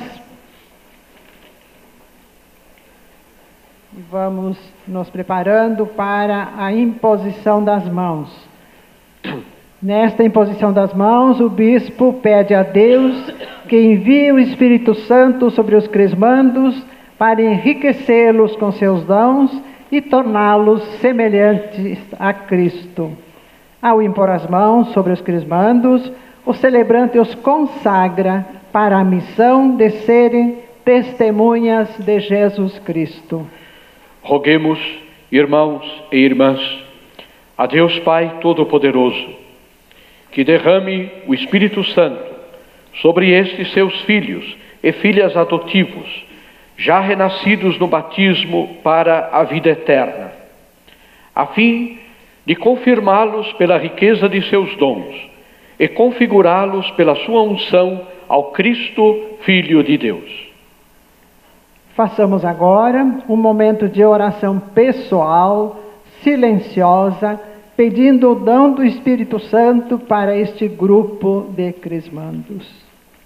S9: E vamos nos preparando para a imposição das mãos. Nesta imposição das mãos, o bispo pede a Deus que envie o Espírito Santo sobre os crismandos para enriquecê-los com seus dons e torná-los semelhantes a Cristo. Ao impor as mãos sobre os crismandos, o celebrante os consagra para a missão de serem testemunhas de Jesus Cristo.
S3: Roguemos, irmãos e irmãs, a Deus Pai Todo-Poderoso, que derrame o Espírito Santo sobre estes seus filhos e filhas adotivos, já renascidos no batismo para a vida eterna, a fim de confirmá-los pela riqueza de seus dons e configurá-los pela sua unção ao Cristo, Filho de Deus.
S9: Façamos agora um momento de oração pessoal, silenciosa, pedindo o dom do Espírito Santo para este grupo de crismandos.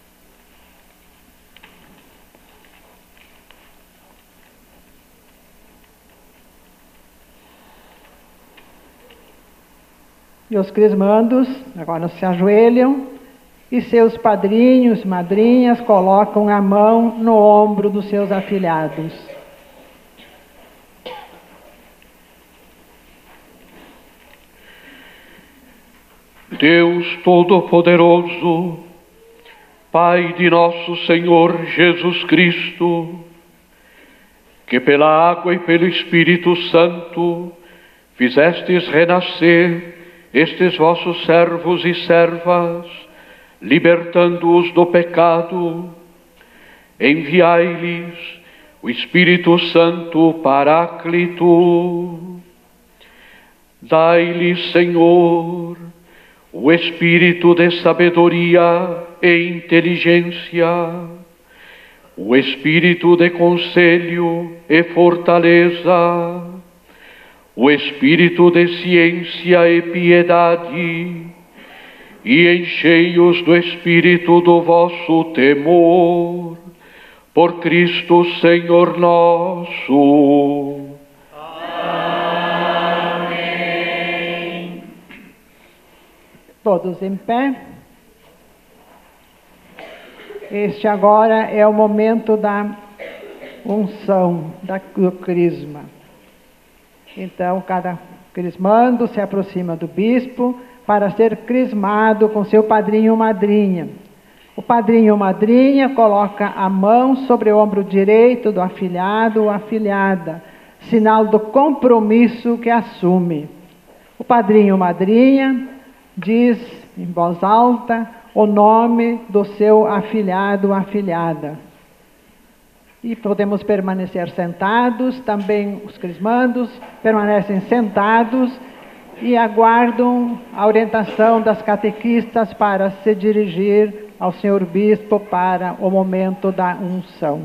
S9: E os crismandos agora se ajoelham e seus padrinhos, madrinhas colocam a mão no ombro dos seus afilhados.
S3: Deus Todo-Poderoso, Pai de nosso Senhor Jesus Cristo, que pela água e pelo Espírito Santo fizestes renascer estes vossos servos e servas, libertando-os do pecado, enviai-lhes o Espírito Santo Paráclito. Dai-lhes, Senhor, o espírito de sabedoria e inteligência, o espírito de conselho e fortaleza, o espírito de ciência e piedade, e enchei-os do espírito do vosso temor, por Cristo Senhor nosso.
S2: Amém.
S9: Todos em pé. Este agora é o momento da unção, do crisma. Então, cada crismando se aproxima do bispo para ser crismado com seu padrinho ou madrinha. O padrinho ou madrinha coloca a mão sobre o ombro direito do afilhado ou afilhada, sinal do compromisso que assume. O padrinho ou madrinha diz em voz alta o nome do seu afilhado ou afilhada. E podemos permanecer sentados, também os crismandos permanecem sentados e aguardam a orientação das catequistas para se dirigir ao senhor bispo para o momento da unção.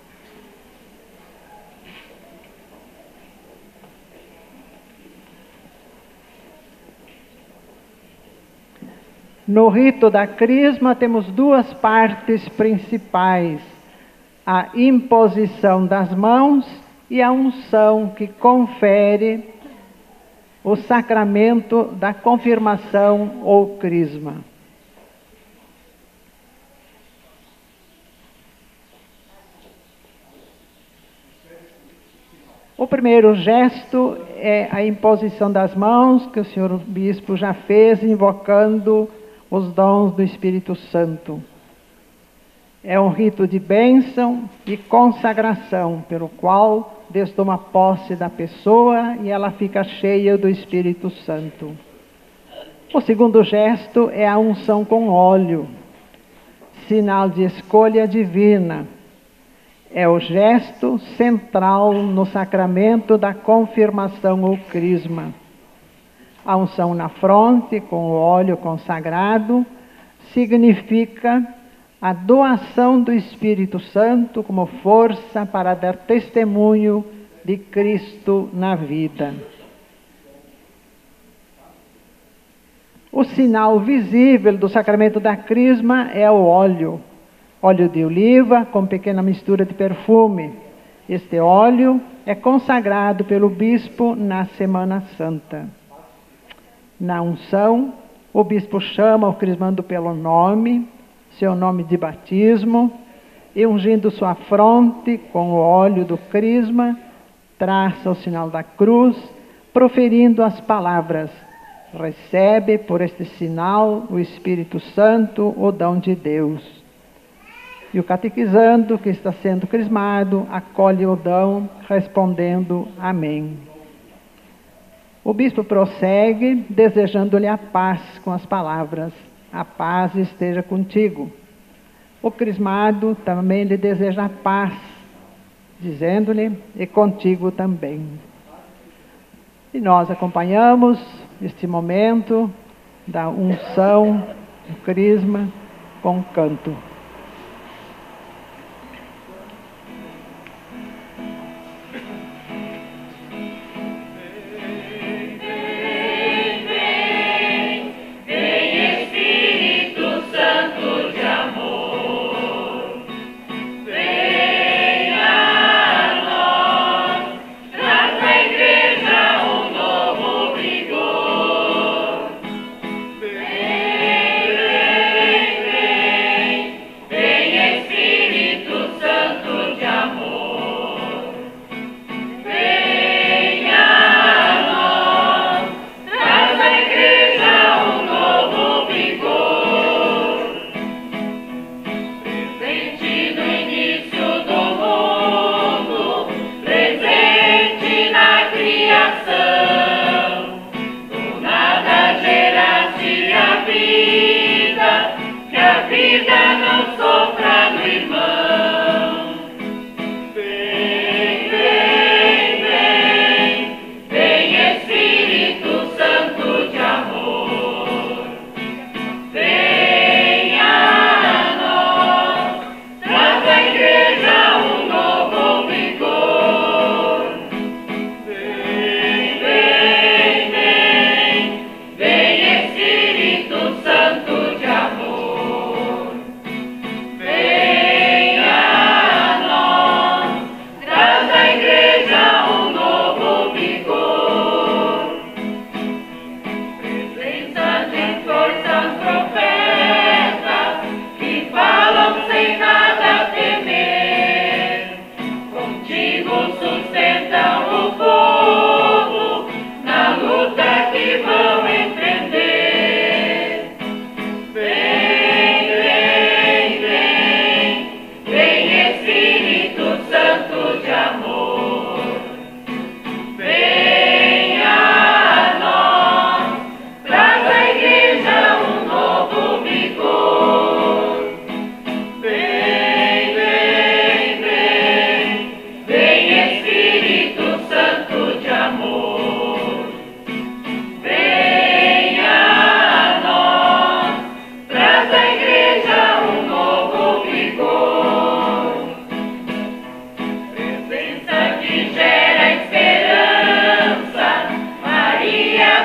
S9: No rito da crisma temos duas partes principais: a imposição das mãos e a unção, que confere o sacramento da confirmação ou crisma. O primeiro gesto é a imposição das mãos, que o senhor bispo já fez, invocando os dons do Espírito Santo. É um rito de bênção e consagração, pelo qual Deus toma posse da pessoa e ela fica cheia do Espírito Santo. O segundo gesto é a unção com óleo, sinal de escolha divina. É o gesto central no sacramento da confirmação ou crisma. A unção na fronte, com o óleo consagrado, significa a doação do Espírito Santo como força para dar testemunho de Cristo na vida. O sinal visível do sacramento da crisma é o óleo de oliva com pequena mistura de perfume. Este óleo é consagrado pelo bispo na Semana Santa. Na unção, o bispo chama o crismando pelo nome, seu nome de batismo, e ungindo sua fronte com o óleo do crisma, traça o sinal da cruz, proferindo as palavras: recebe por este sinal o Espírito Santo, o dom de Deus. E o catequizando, que está sendo crismado, acolhe o dom, respondendo amém. O bispo prossegue, desejando-lhe a paz com as palavras: a paz esteja contigo. O crismado também lhe deseja a paz, dizendo-lhe: e contigo também. E nós acompanhamos este momento da unção, do crisma, com canto.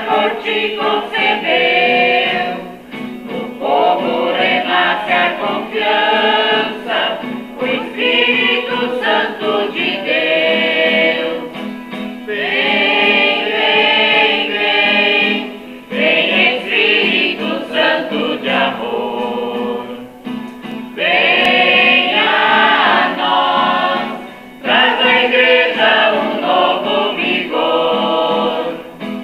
S2: por ti concebeu. No povo renasce a confiança, o Espírito Santo de Deus. Vem, vem, vem, vem Espírito Santo de amor. Venha a nós, traz à igreja um novo vigor.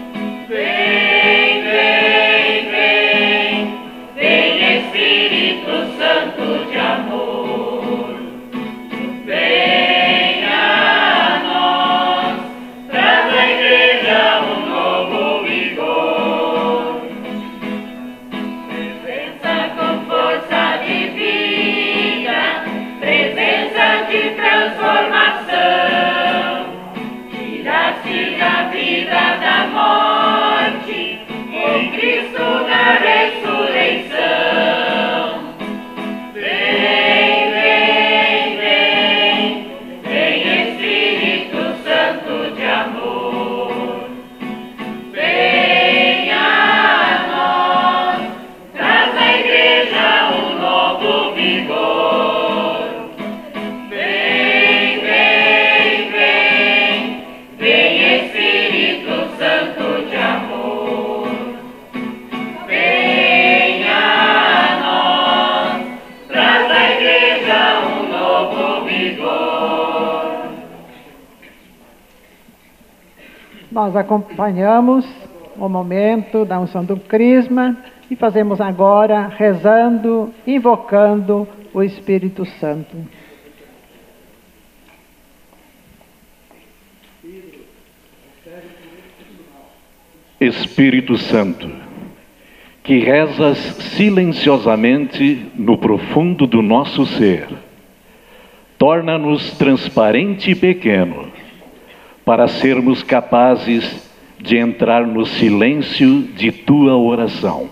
S2: Vem, vem, vem, vem Espírito Santo de amor. Venha a nós, traz à igreja um novo vigor. Presença com força de vida, presença de transformação. Tira-se da vida da morte, em Cristo na ressurreição. Vem, vem, vem, vem Espírito Santo de amor. Venha a nós, traz à igreja um novo vigor. Vem, vem, vem, vem Espírito Santo de amor. Venha a nós, traz à igreja um novo vigor.
S9: Nós acompanhamos o momento da unção do Crisma e fazemos agora rezando, invocando o Espírito Santo.
S1: Espírito Santo, que rezas silenciosamente no profundo do nosso ser, torna-nos transparente e pequeno, para sermos capazes de entrar no silêncio de tua oração.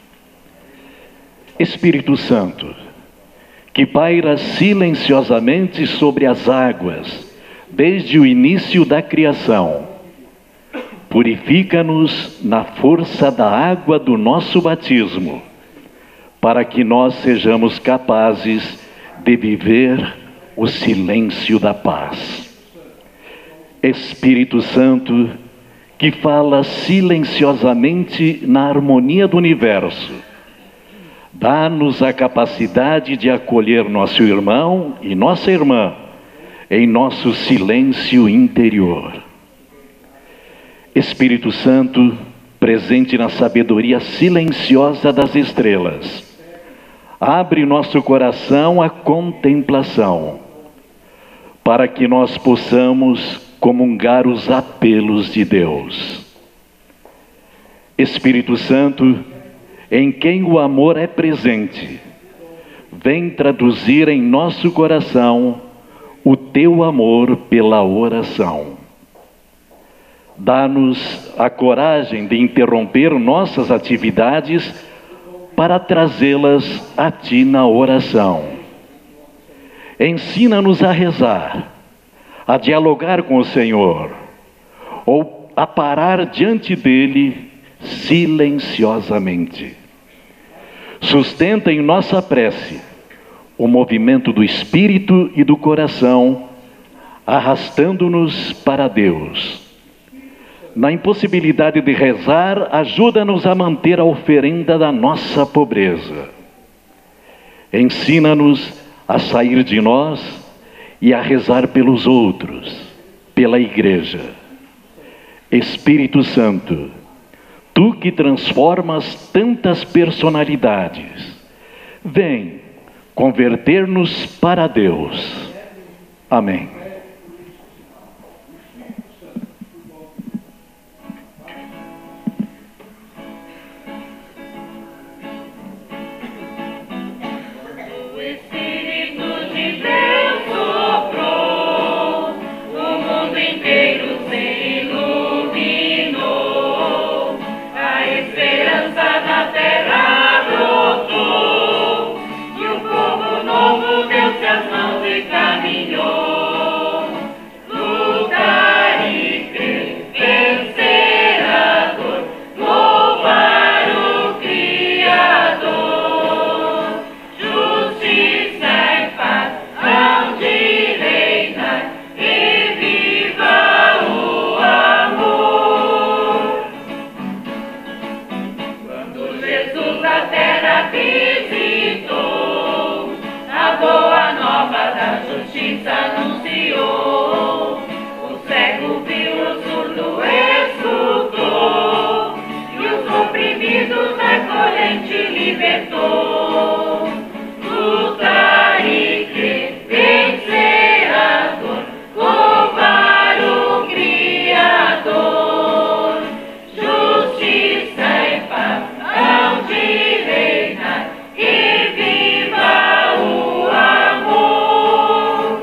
S1: Espírito Santo, que pairas silenciosamente sobre as águas, desde o início da criação, purifica-nos na força da água do nosso batismo, para que nós sejamos capazes de viver o silêncio da paz. Espírito Santo, que fala silenciosamente na harmonia do universo, dá-nos a capacidade de acolher nosso irmão e nossa irmã em nosso silêncio interior. Espírito Santo, presente na sabedoria silenciosa das estrelas, abre nosso coração à contemplação, para que nós possamos comungar os apelos de Deus. Espírito Santo, em quem o amor é presente, vem traduzir em nosso coração o teu amor pela oração. Dá-nos a coragem de interromper nossas atividades para trazê-las a ti na oração. Ensina-nos a rezar, a dialogar com o Senhor, ou a parar diante dele silenciosamente. Sustenta em nossa prece o movimento do espírito e do coração, arrastando-nos para Deus. Na impossibilidade de rezar, ajuda-nos a manter a oferenda da nossa pobreza. Ensina-nos a sair de nós e a rezar pelos outros, pela Igreja. Espírito Santo, tu que transformas tantas personalidades, vem converter-nos para Deus. Amém.
S2: As mãos e caminhou. da justiça anunciou, o cego viu, o surdo escutou, e os oprimidos da corrente libertou. Lutar e crer, vencer a dor, louvar o Criador. Justiça e paz hão de reinar, e viva o amor.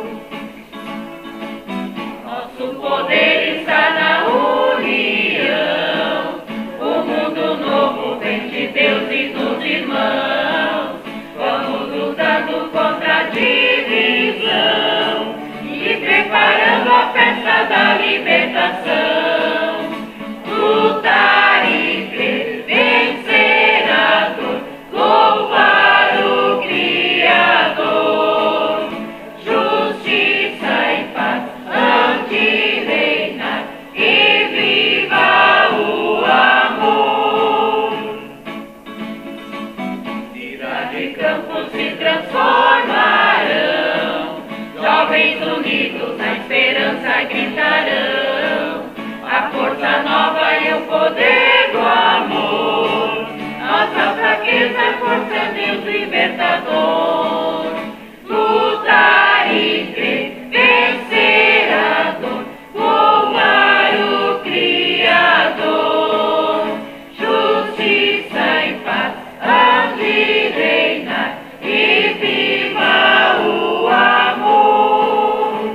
S2: Nosso poder está na união, o mundo novo vem de Deus e dos irmãos. Vamos lutando contra a divisão e preparando a festa da libertação. Lutar e crer, vencer a dor, louvar o Criador. Justiça e paz hão de reinar, e viva o amor. Cidade e campos se transformarão, jovens unidos na esperança gritarão. A força nova e o poder do amor, nossa fraqueza é força, Deus libertador. Lutar e crer, vencer a dor, louvar o Criador. Justiça e paz hão de reinar, e viva o amor.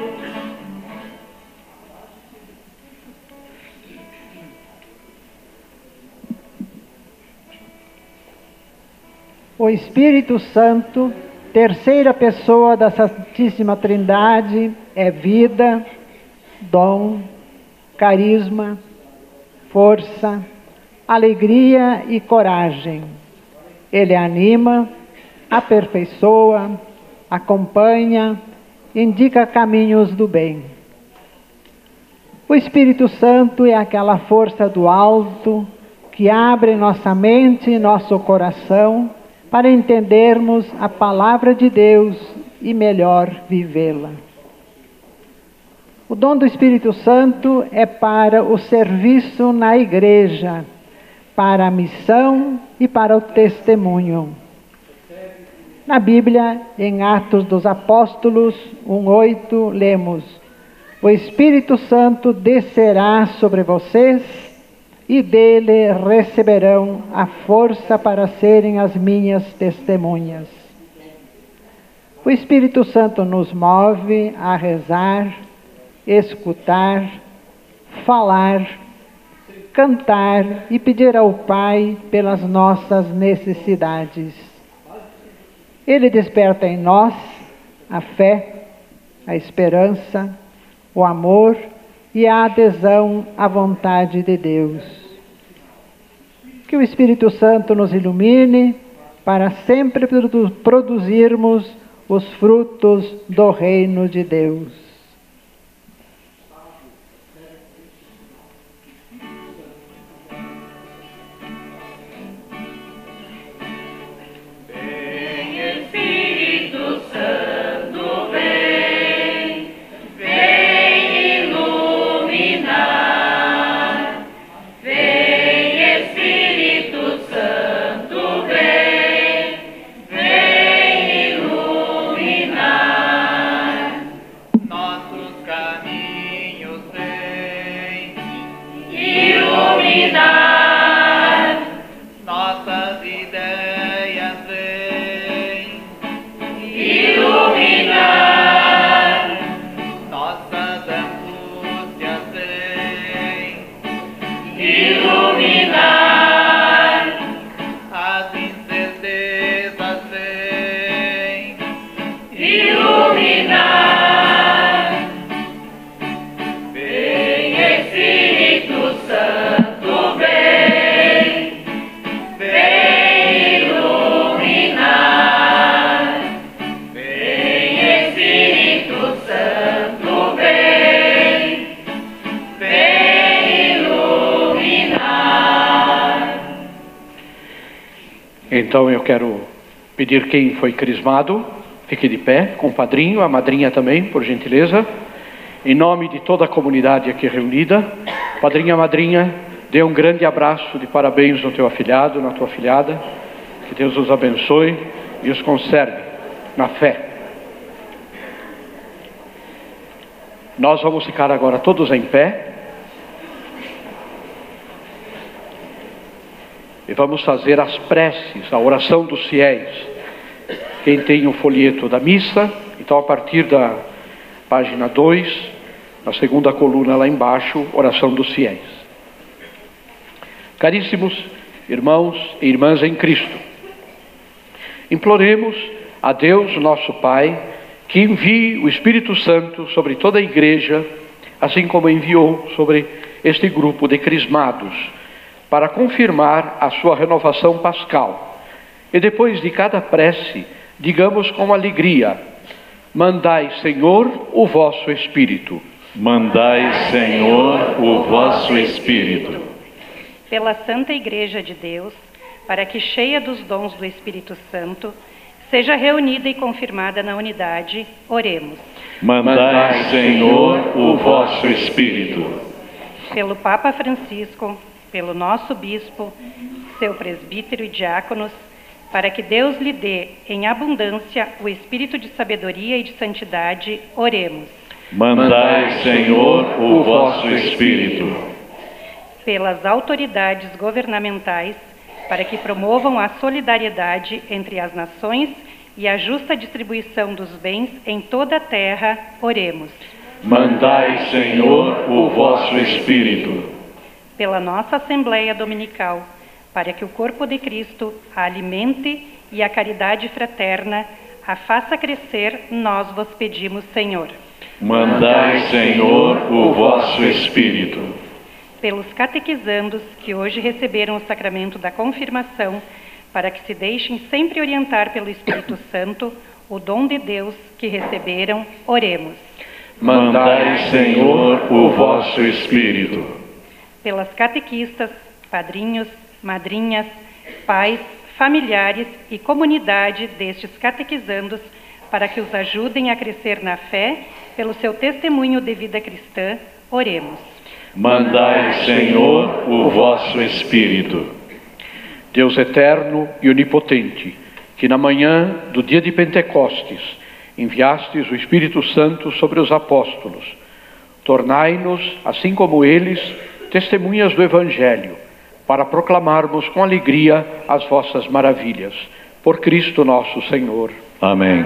S9: O Espírito Santo, terceira pessoa da Santíssima Trindade, é vida, dom, carisma, força, alegria e coragem. Ele anima, aperfeiçoa, acompanha, indica caminhos do bem. O Espírito Santo é aquela força do alto que abre nossa mente e nosso coração para entendermos a palavra de Deus e melhor vivê-la. O dom do Espírito Santo é para o serviço na igreja, para a missão e para o testemunho. Na Bíblia, em Atos dos Apóstolos 1:8, lemos: o Espírito Santo descerá sobre vocês e dele receberão a força para serem as minhas testemunhas. O Espírito Santo nos move a rezar, escutar, falar, cantar e pedir ao Pai pelas nossas necessidades. Ele desperta em nós a fé, a esperança, o amor e a adesão à vontade de Deus. Que o Espírito Santo nos ilumine para sempre produzirmos os frutos do reino de Deus.
S3: Então eu quero pedir quem foi crismado Fique de pé, com o padrinho, a madrinha também, por gentileza. Em nome de toda a comunidade aqui reunida, padrinha, madrinha, dê um grande abraço de parabéns no teu afilhado, na tua afilhada. Que Deus os abençoe e os conserve na fé. Nós vamos ficar agora todos em pé. E vamos fazer as preces, a oração dos fiéis. Quem tem o folheto da missa, então a partir da página 2, na segunda coluna lá embaixo, oração dos fiéis. Caríssimos irmãos e irmãs em Cristo, imploremos a Deus, nosso Pai, que envie o Espírito Santo sobre toda a igreja, assim como enviou sobre este grupo de crismados, para confirmar a sua renovação pascal. E depois de cada prece, digamos com alegria: mandai, Senhor, o vosso Espírito.
S1: Mandai, Senhor, o vosso Espírito.
S11: Pela Santa Igreja de Deus, para que, cheia dos dons do Espírito Santo, seja reunida e confirmada na unidade, oremos.
S1: Mandai, Senhor, o vosso Espírito.
S11: Pelo Papa Francisco, pelo nosso Bispo, seu presbítero e diáconos, para que Deus lhe dê em abundância o espírito de sabedoria e de santidade, oremos.
S1: Mandai, Senhor, o vosso Espírito.
S11: Pelas autoridades governamentais, para que promovam a solidariedade entre as nações e a justa distribuição dos bens em toda a terra, oremos.
S1: Mandai, Senhor, o vosso Espírito.
S11: Pela nossa Assembleia Dominical, para que o corpo de Cristo a alimente e a caridade fraterna a faça crescer, nós vos pedimos, Senhor.
S1: Mandai, Senhor, o vosso Espírito.
S11: Pelos catequizandos que hoje receberam o sacramento da confirmação, para que se deixem sempre orientar pelo Espírito Santo, o dom de Deus que receberam, oremos.
S1: Mandai, Senhor, o vosso Espírito.
S11: Pelas catequistas, padrinhos, madrinhas, pais, familiares e comunidade destes catequizandos, para que os ajudem a crescer na fé, pelo seu testemunho de vida cristã, oremos.
S1: Mandai, Senhor, o vosso Espírito.
S3: Deus eterno e onipotente, que na manhã do dia de Pentecostes enviastes o Espírito Santo sobre os apóstolos, tornai-nos, assim como eles, testemunhas do Evangelho, para proclamarmos com alegria as vossas maravilhas. Por Cristo nosso Senhor.
S1: Amém.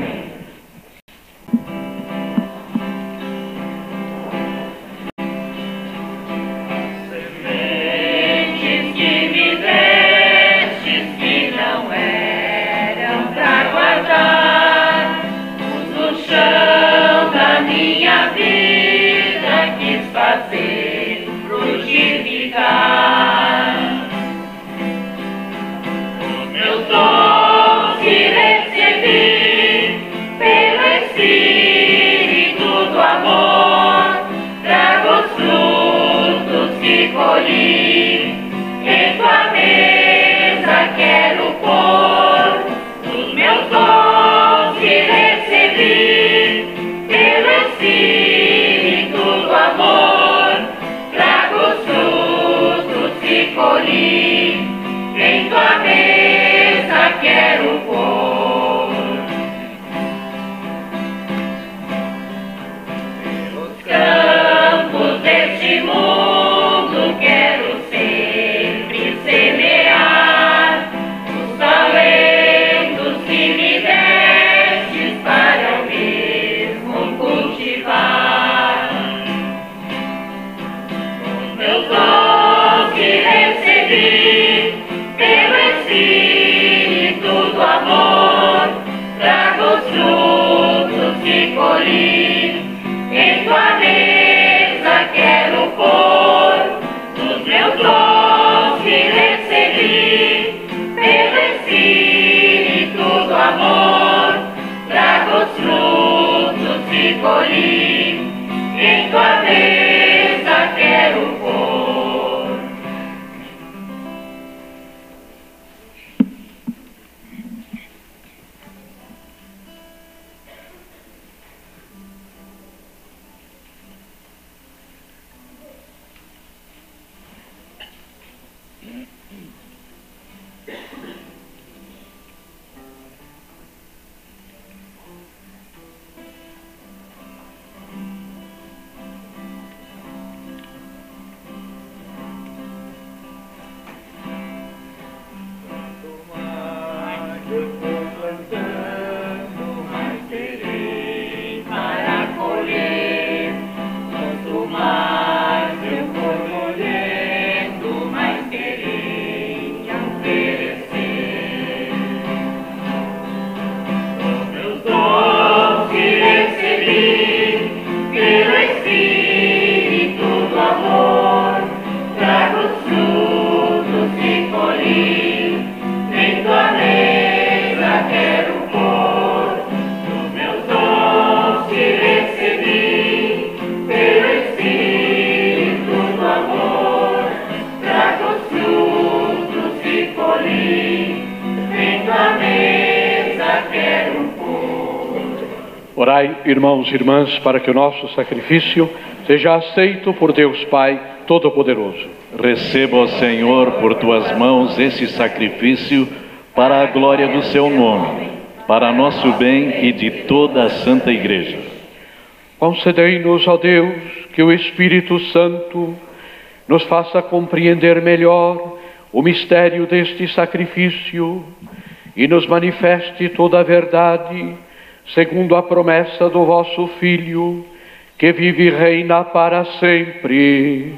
S3: Orai, irmãos e irmãs, para que o nosso sacrifício seja aceito por Deus Pai Todo-Poderoso.
S1: Receba, ó Senhor, por tuas mãos esse sacrifício para a glória do seu nome, para nosso bem e de toda a Santa Igreja.
S3: Concedei-nos, ó Deus, que o Espírito Santo nos faça compreender melhor o mistério deste sacrifício e nos manifeste toda a verdade, segundo a promessa do vosso Filho, que vive e reina para sempre.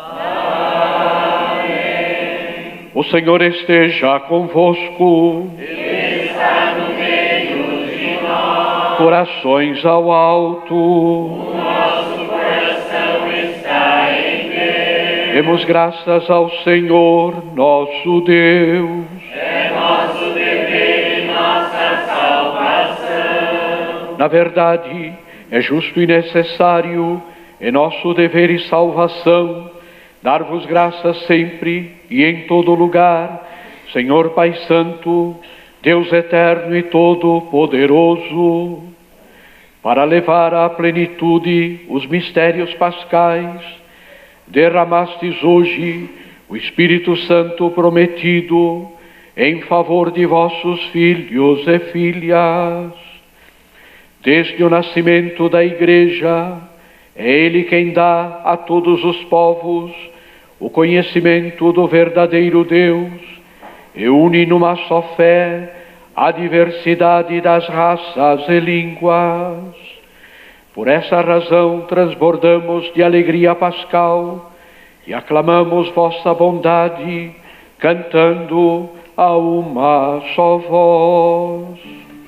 S3: Amém. O Senhor esteja convosco.
S2: Está no meio de nós.
S3: Corações ao alto.
S2: O nosso coração está em Deus.
S3: Demos graças ao Senhor, nosso Deus.
S2: É nosso dever e nossa salvação.
S3: Na verdade, é justo e necessário, é nosso dever e salvação, dar-vos graças sempre e em todo lugar, Senhor Pai Santo, Deus eterno e todo-poderoso, para levar à plenitude os mistérios pascais, derramastes hoje o Espírito Santo prometido em favor de vossos filhos e filhas. Desde o nascimento da Igreja, é Ele quem dá a todos os povos o conhecimento do verdadeiro Deus e une numa só fé a diversidade das raças e línguas. Por essa razão transbordamos de alegria pascal e aclamamos vossa bondade, cantando a uma só voz.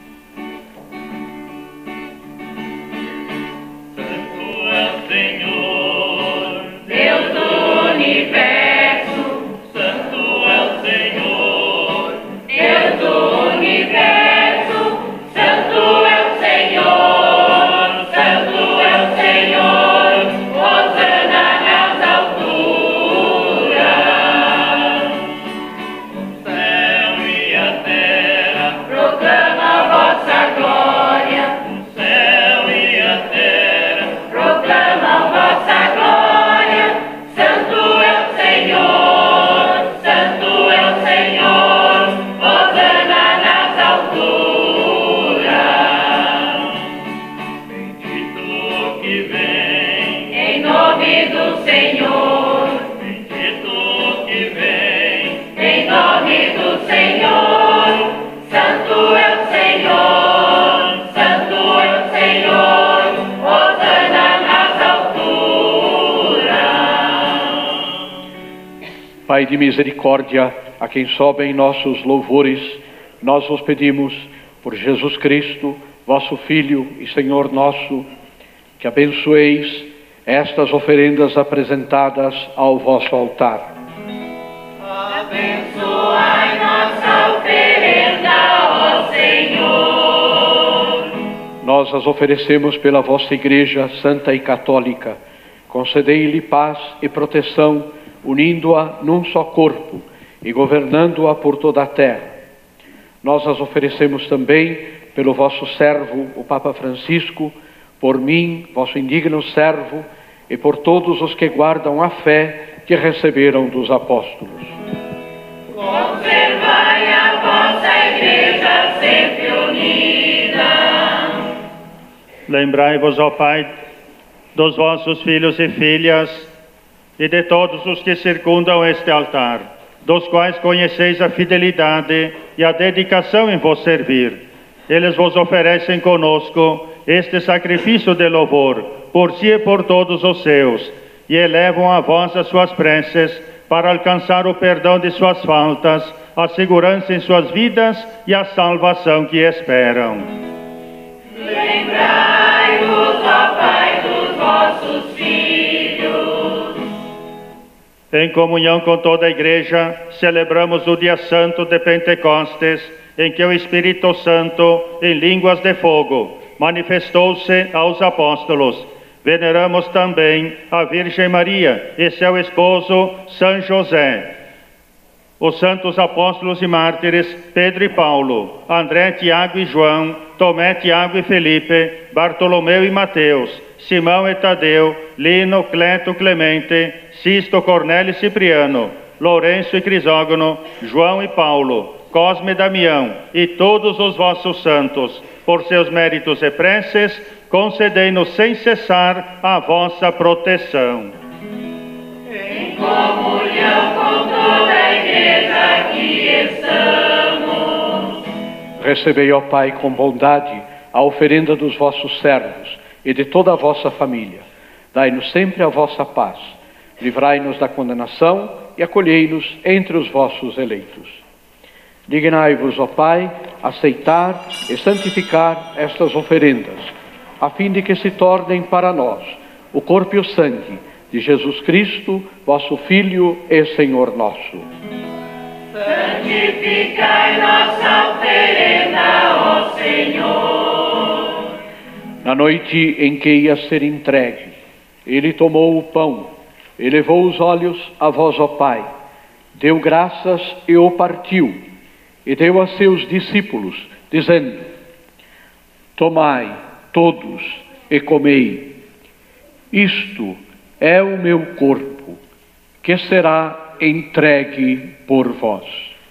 S3: Pai de misericórdia, a quem sobem nossos louvores, nós vos pedimos, por Jesus Cristo, vosso Filho e Senhor nosso, que abençoeis estas oferendas apresentadas ao vosso altar.
S2: Abençoai nossa oferenda, ó Senhor.
S3: Nós as oferecemos pela vossa Igreja Santa e Católica. Concedei-lhe paz e proteção, unindo-a num só corpo e governando-a por toda a terra. Nós as oferecemos também pelo vosso servo, o Papa Francisco, por mim, vosso indigno servo, e por todos os que guardam a fé que receberam dos apóstolos.
S2: Conservai a vossa Igreja sempre unida.
S10: Lembrai-vos, ó Pai, dos vossos filhos e filhas, e de todos os que circundam este altar, dos quais conheceis a fidelidade e a dedicação em vos servir. Eles vos oferecem conosco este sacrifício de louvor, por si e por todos os seus, e elevam a vós as suas preces, para alcançar o perdão de suas faltas, a segurança em suas vidas e a salvação que esperam.
S2: Lembrai-vos, ó Pai, dos vossos filhos.
S10: Em comunhão com toda a Igreja, celebramos o dia santo de Pentecostes, em que o Espírito Santo, em línguas de fogo, manifestou-se aos apóstolos. Veneramos também a Virgem Maria e seu esposo, São José. os santos apóstolos e mártires Pedro e Paulo, André, Tiago e João, Tomé, Tiago e Felipe, Bartolomeu e Mateus, Simão e Tadeu, Lino, Cleto, Clemente, Sisto, Cornélio e Cipriano, Lourenço e Crisógono, João e Paulo, Cosme e Damião, e todos os vossos santos, por seus méritos e preces, concedei-nos sem cessar a vossa proteção.
S2: Em comunhão com toda a igreja aqui estamos.
S3: Recebei, ó Pai, com bondade a oferenda dos vossos servos e de toda a vossa família. Dai-nos sempre a vossa paz. Livrai-nos da condenação e acolhei-nos entre os vossos eleitos. Dignai-vos, ó Pai, aceitar e santificar estas oferendas, a fim de que se tornem para nós o corpo e o sangue de Jesus Cristo, vosso Filho e Senhor nosso.
S2: Santificai nossa oferenda, ó Senhor.
S3: Na noite em que ia ser entregue, ele tomou o pão, elevou os olhos a vós, ó Pai, deu graças e o partiu, e deu a seus discípulos, dizendo: tomai todos e comei. Isto é o meu corpo, que será entregue por vós.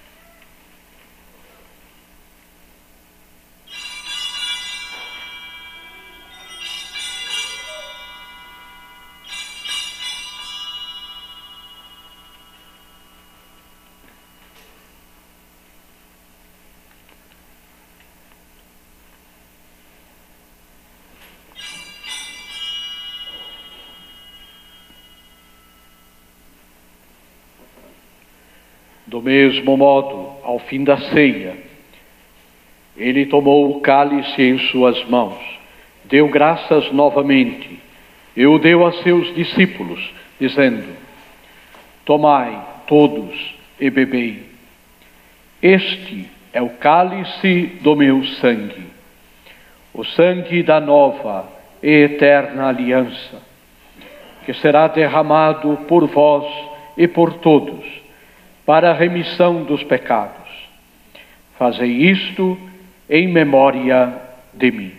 S3: Do mesmo modo, ao fim da ceia, ele tomou o cálice em suas mãos, deu graças novamente e o deu a seus discípulos, dizendo: tomai todos e bebei. Este é o cálice do meu sangue, o sangue da nova e eterna aliança, que será derramado por vós e por todos, para a remissão dos pecados. Fazei isto em memória de mim.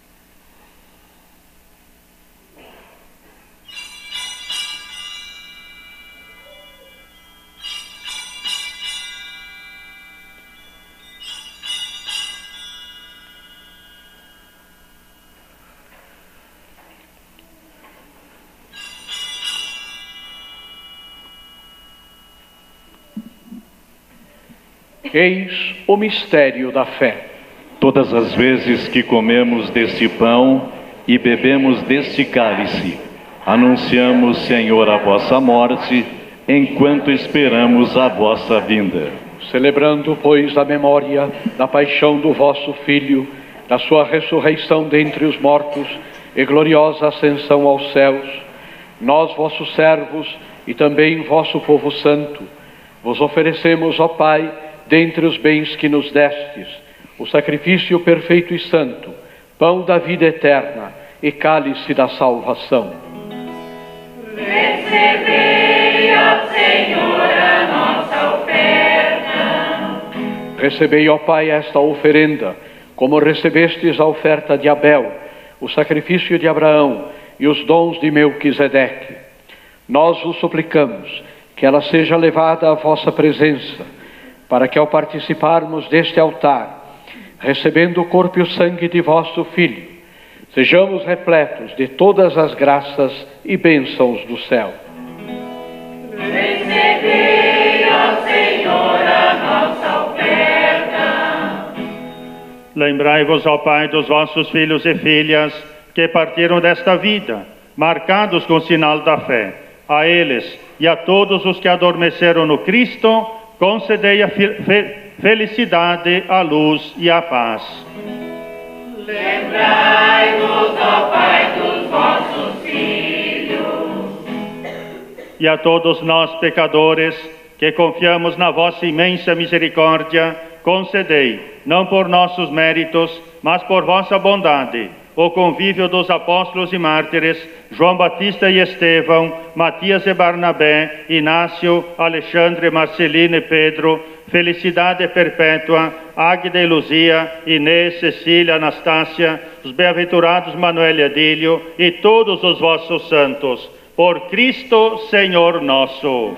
S3: Eis o mistério da fé.
S1: Todas as vezes que comemos deste pão e bebemos deste cálice, anunciamos, Senhor, a vossa morte, enquanto esperamos a vossa vinda.
S3: Celebrando, pois, a memória da paixão do vosso Filho, da sua ressurreição dentre os mortos e gloriosa ascensão aos céus, nós, vossos servos, e também vosso povo santo, vos oferecemos, ó Pai, dentre os bens que nos destes, o sacrifício perfeito e santo, pão da vida eterna e cálice da salvação.
S2: Recebei, ó Senhor, a nossa oferta.
S3: Recebei, ó Pai, esta oferenda, como recebestes a oferta de Abel, o sacrifício de Abraão e os dons de Melquisedeque. Nós vos suplicamos que ela seja levada à vossa presença, para que ao participarmos deste altar, recebendo o corpo e o sangue de vosso Filho, sejamos repletos de todas as graças e bênçãos do céu.
S2: Recebei, ó Senhor, a nossa oferta.
S10: Lembrai-vos, ó Pai, dos vossos filhos e filhas que partiram desta vida, marcados com o sinal da fé. A eles e a todos os que adormeceram no Cristo, concedei a felicidade, a luz e a paz.
S2: Lembrai-vos, ó Pai, dos vossos filhos.
S10: E a todos nós, pecadores, que confiamos na vossa imensa misericórdia, concedei, não por nossos méritos, mas por vossa bondade, o convívio dos apóstolos e mártires, João Batista e Estevão, Matias e Barnabé, Inácio, Alexandre, Marcelino e Pedro, Felicidade Perpétua, Águida e Luzia, Inês, Cecília, Anastácia, os bem-aventurados Manuel e Adílio e todos os vossos santos, por Cristo Senhor nosso.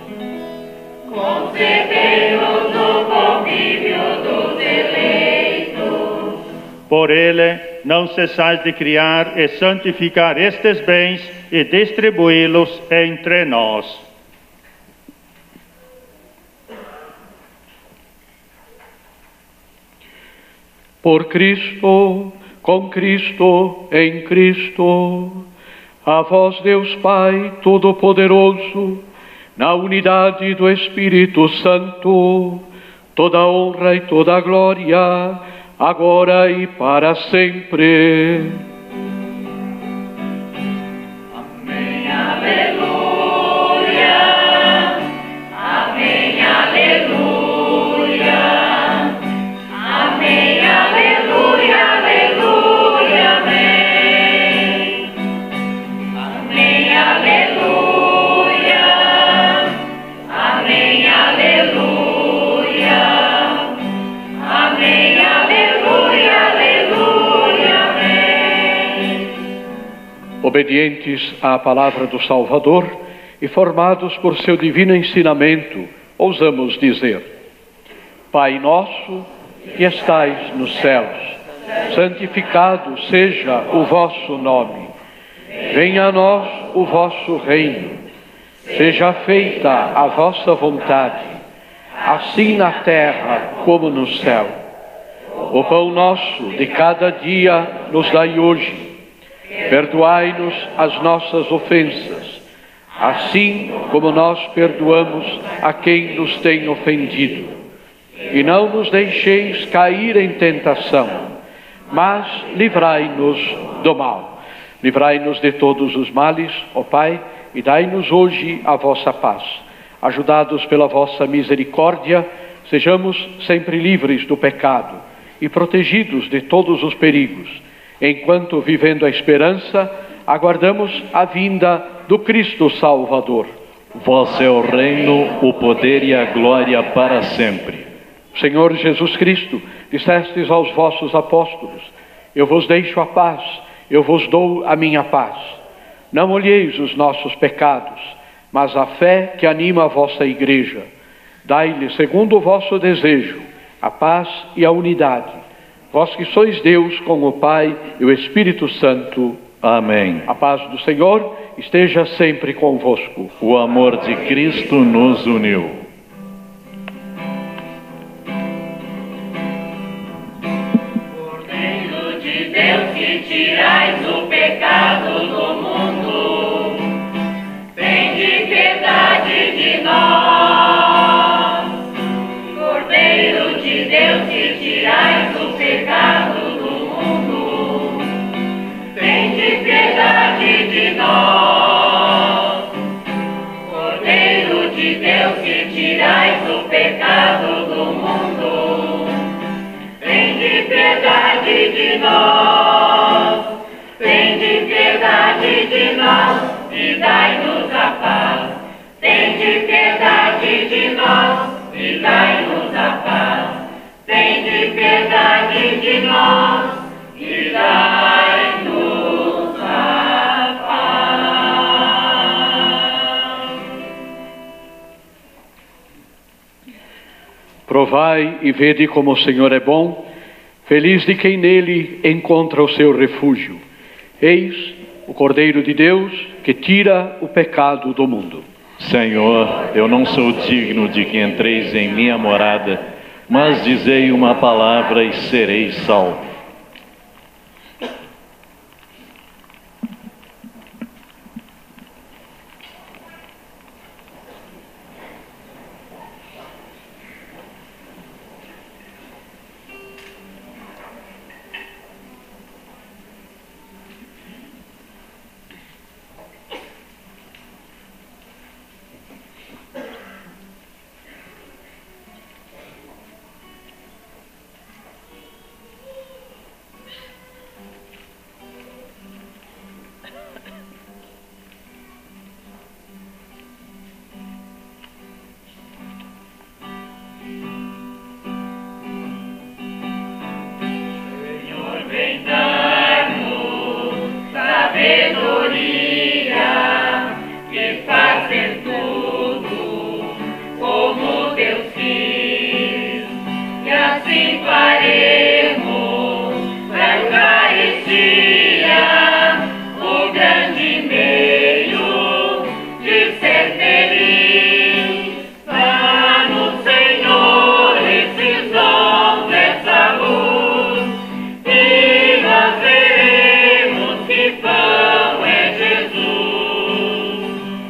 S2: Concedei-nos o convívio dos eleitos.
S10: Por ele, não cessais de criar e santificar estes bens e distribuí-los entre nós.
S3: Por Cristo, com Cristo, em Cristo, a vós Deus Pai Todo-Poderoso, na unidade do Espírito Santo, toda a honra e toda a glória, agora e para sempre.
S2: Amém, aleluia. Amém, aleluia. Amém, aleluia, aleluia, amém. Amém, aleluia. Amém, aleluia. Amém, aleluia, aleluia, amém.
S3: Obedientes à palavra do Salvador e formados por seu divino ensinamento, ousamos dizer: Pai nosso, que estais nos céus, santificado seja o vosso nome. Venha a nós o vosso reino. Seja feita a vossa vontade, assim na terra como no céu. O pão nosso de cada dia nos dai hoje. Perdoai-nos as nossas ofensas, assim como nós perdoamos a quem nos tem ofendido. E não nos deixeis cair em tentação, mas livrai-nos do mal. Livrai-nos de todos os males, ó Pai, e dai-nos hoje a vossa paz. Ajudados pela vossa misericórdia, sejamos sempre livres do pecado e protegidos de todos os perigos, enquanto, vivendo a esperança, aguardamos a vinda do Cristo Salvador.
S1: Vosso é o reino, o poder e a glória para sempre.
S3: Senhor Jesus Cristo, dissestes aos vossos apóstolos: eu vos deixo a paz, eu vos dou a minha paz. Não olheis os nossos pecados, mas a fé que anima a vossa igreja. Dai-lhe, segundo o vosso desejo, a paz e a unidade. Vós que sois Deus com o Pai e o Espírito Santo.
S1: Amém.
S3: A paz do Senhor esteja sempre convosco.
S1: O amor de Cristo nos uniu.
S2: Cordeiro de Deus, que tirais o pecado do mundo, tende piedade de nós. Cordeiro de Deus, que tirais o pecado do mundo, tende piedade de nós. Cordeiro de Deus, que tirais o pecado do mundo, tende piedade de nós. Tende piedade de nós e dai-nos a paz. Tende piedade de nós e dai-nos a paz. Tende piedade de nós e dai-nos a paz.
S3: Provai e vede como o Senhor é bom, feliz de quem nele encontra o seu refúgio. Eis o Cordeiro de Deus que tira o pecado do mundo.
S1: Senhor, eu não sou digno de que entreis em minha morada, mas dizei uma palavra e serei salvo.
S2: assim faremos da Eucaristia o grande meio de ser feliz. Dá no Senhor esses dons, essa luz, e nós veremos que pão é Jesus.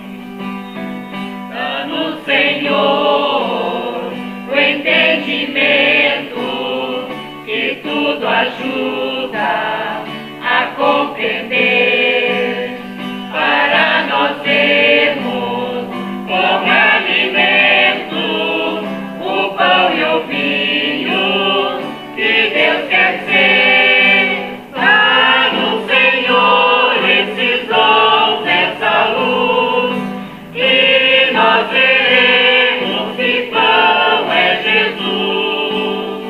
S2: Dá no Senhor o entendimento que tudo ajuda a compreender, para nós termos como alimento o pão e o vinho que Deus quer ser. Dá no Senhor esses dons, essa luz, e nós veremos que pão é Jesus.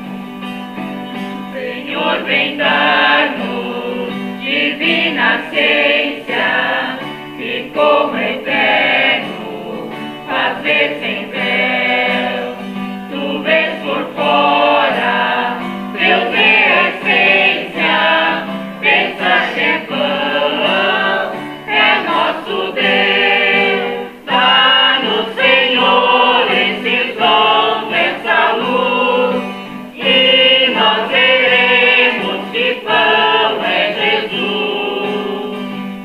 S2: Senhor, vem dar-nos divina ciência e como eterno fazer sem véu. Tu vês por fora, Deus vê a essência, pensa que é pão, é nosso Deus. Dá no Senhor esses dons, essa luz, e nós veremos que pão é Jesus.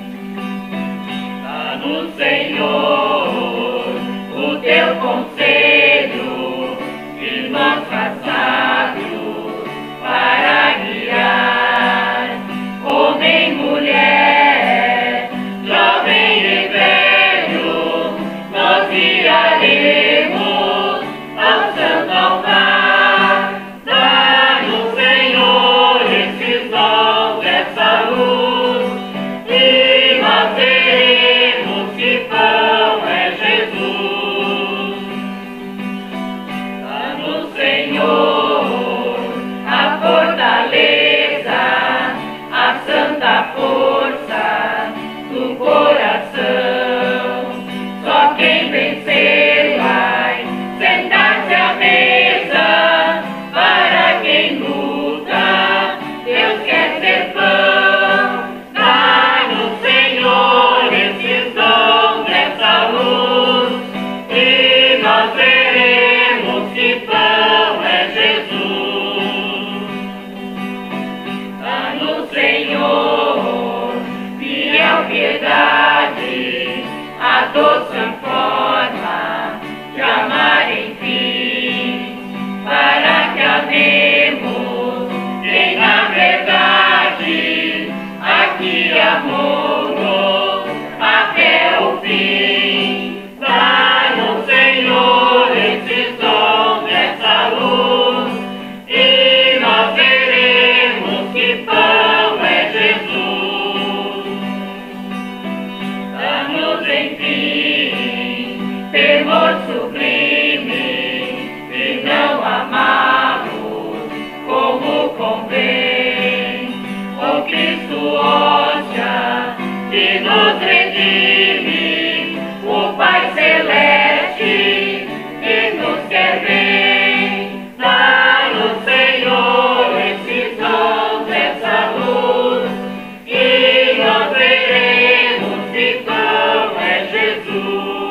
S2: Dá no Senhor o teu conselho, irmãos passados, para guiar homem, mulher, jovem e velho, nós guiaremos ao santo altar. Dá no Senhor esses dons, essa luz, e nós veremos que pão é Jesus. Dá no Senhor a fortaleza, a santa força do coração. Só quem vencer vai sentar-se à mesa. Para quem luta, Deus quer ser pão. Dá no Senhor esses dons, essa luz, e nós veremos que pão é Jesus. Dá no Senhor fiel piedade, a doce forma de amar enfim, para que amemos quem na verdade aqui amou-nos até o fim. Dá no Senhor esses dons, essa luz, e nós veremos que pão é Jesus. Dá-nos enfim temor sublime e não amá-lo como convém. O Cristo hóstia que nos redime, o Pai celeste que nos quer bem. Dá no Senhor esses dons, essa luz, e nós veremos que pão é Jesus.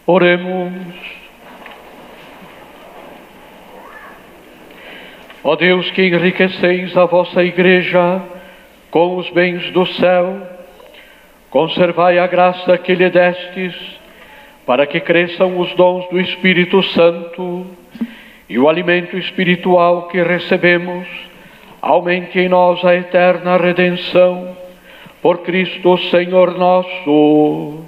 S3: Oremos. Ó Deus, que enriqueceis a vossa Igreja com os bens do céu, conservai a graça que lhe destes, para que cresçam os dons do Espírito Santo e o alimento espiritual que recebemos aumente em nós a eterna redenção. Por Cristo Senhor nosso.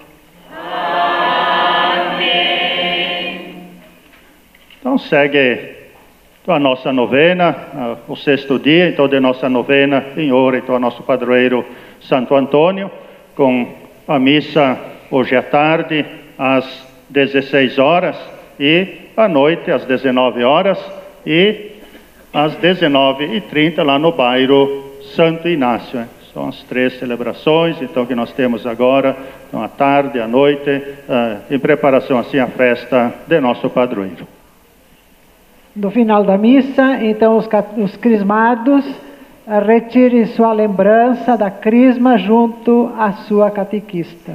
S10: Amém. Então segue a nossa novena, o sexto dia, então, de nossa novena, em honra então, ao nosso padroeiro Santo Antônio, com a missa hoje à tarde, às 16 horas, e à noite, às 19 horas, e às 19h30, lá no bairro Santo Inácio. São as 3 celebrações, então, que nós temos agora, então, à tarde, à noite, em preparação, assim, à festa de nosso padroeiro.
S9: No final da missa, então, os crismados retirem sua lembrança da crisma junto à sua catequista.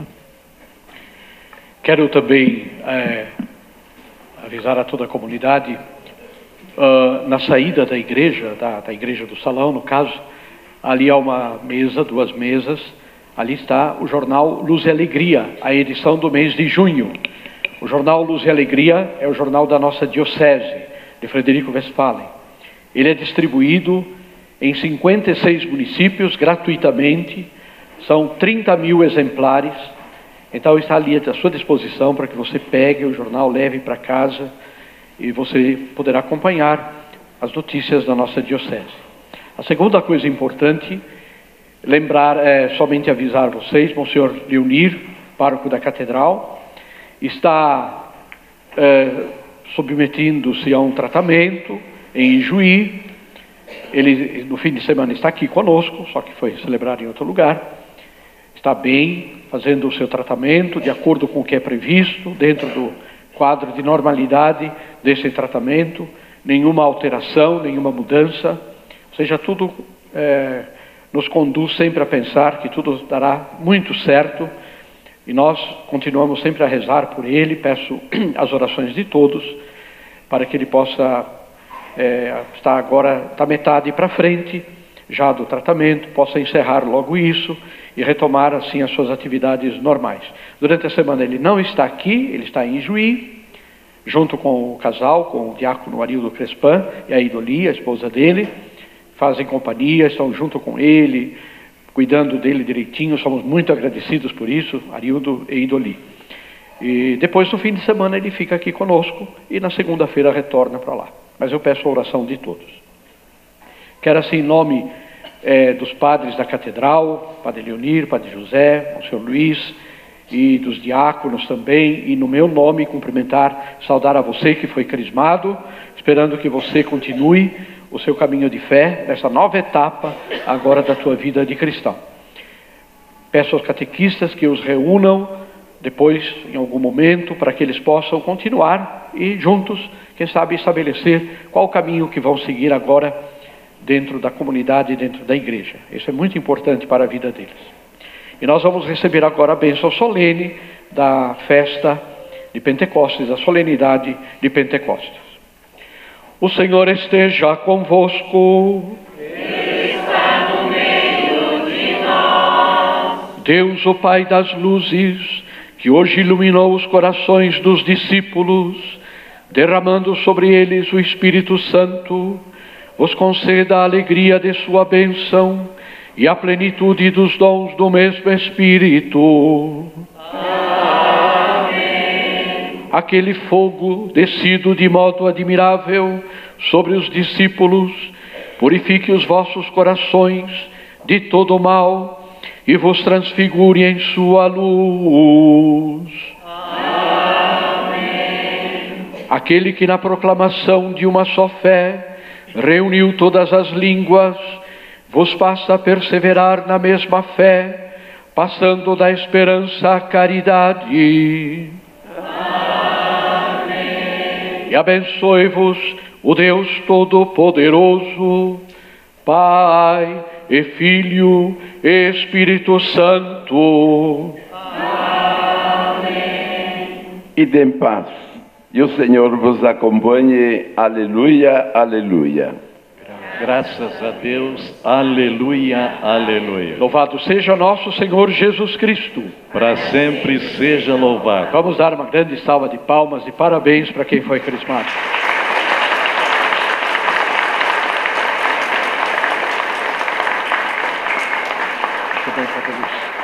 S3: Quero também avisar a toda a comunidade, na saída da igreja, da igreja do salão, no caso, ali há uma mesa, 2 mesas, ali está o jornal Luz e Alegria, a edição do mês de junho. O jornal Luz e Alegria é o jornal da nossa diocese, de Frederico Westphalen. Ele é distribuído em 56 municípios gratuitamente, são 30.000 exemplares, então está ali à sua disposição para que você pegue o jornal, leve para casa e você poderá acompanhar as notícias da nossa diocese. A segunda coisa importante, lembrar, somente avisar vocês, Monsenhor Leonir, pároco da Catedral, está submetendo-se a um tratamento em Ijuí. Ele, no fim de semana, está aqui conosco, só que foi celebrado em outro lugar. Está bem, fazendo o seu tratamento, de acordo com o que é previsto, dentro do quadro de normalidade desse tratamento, nenhuma alteração, nenhuma mudança, ou seja, tudo nos conduz sempre a pensar que tudo dará muito certo. E nós continuamos sempre a rezar por ele, peço as orações de todos, para que ele possa está metade para frente, já do tratamento, possa encerrar logo isso e retomar assim as suas atividades normais. Durante a semana ele não está aqui, ele está em Juí, junto com o casal, com o diácono Arildo Crespan e a Idoli, a esposa dele, fazem companhia, estão junto com ele, cuidando dele direitinho, somos muito agradecidos por isso, Arildo e Idoli. E depois, no fim de semana, ele fica aqui conosco e na segunda-feira retorna para lá. Mas eu peço a oração de todos. Quero assim, em nome dos padres da Catedral, Padre Leonir, Padre José, Monsenhor Luiz, e dos diáconos também, e no meu nome cumprimentar, saudar a você que foi crismado, esperando que você continue o seu caminho de fé, nessa nova etapa agora da tua vida de cristão. Peço aos catequistas que os reúnam depois, em algum momento, para que eles possam continuar e juntos, quem sabe, estabelecer qual o caminho que vão seguir agora dentro da comunidade, dentro da igreja. Isso é muito importante para a vida deles. E nós vamos receber agora a bênção solene da festa de Pentecostes, da solenidade de Pentecostes. O Senhor esteja convosco.
S2: Está no meio de nós.
S3: Deus, o Pai das luzes, que hoje iluminou os corações dos discípulos, derramando sobre eles o Espírito Santo, vos conceda a alegria de sua bênção e a plenitude dos dons do mesmo Espírito. Aquele fogo descido de modo admirável sobre os discípulos, purifique os vossos corações de todo mal e vos transfigure em sua luz.
S2: Amém.
S3: Aquele que na proclamação de uma só fé reuniu todas as línguas, vos faça perseverar na mesma fé, passando da esperança à caridade. E abençoe-vos o Deus Todo-Poderoso, Pai e Filho e Espírito Santo.
S2: Amém.
S8: ide em paz. E o Senhor vos acompanhe. Aleluia, aleluia.
S1: Graças a Deus, aleluia, aleluia.
S3: Louvado seja nosso Senhor Jesus Cristo.
S1: Para sempre seja louvado.
S3: Vamos dar uma grande salva de palmas e parabéns para quem foi crismático. Muito bem,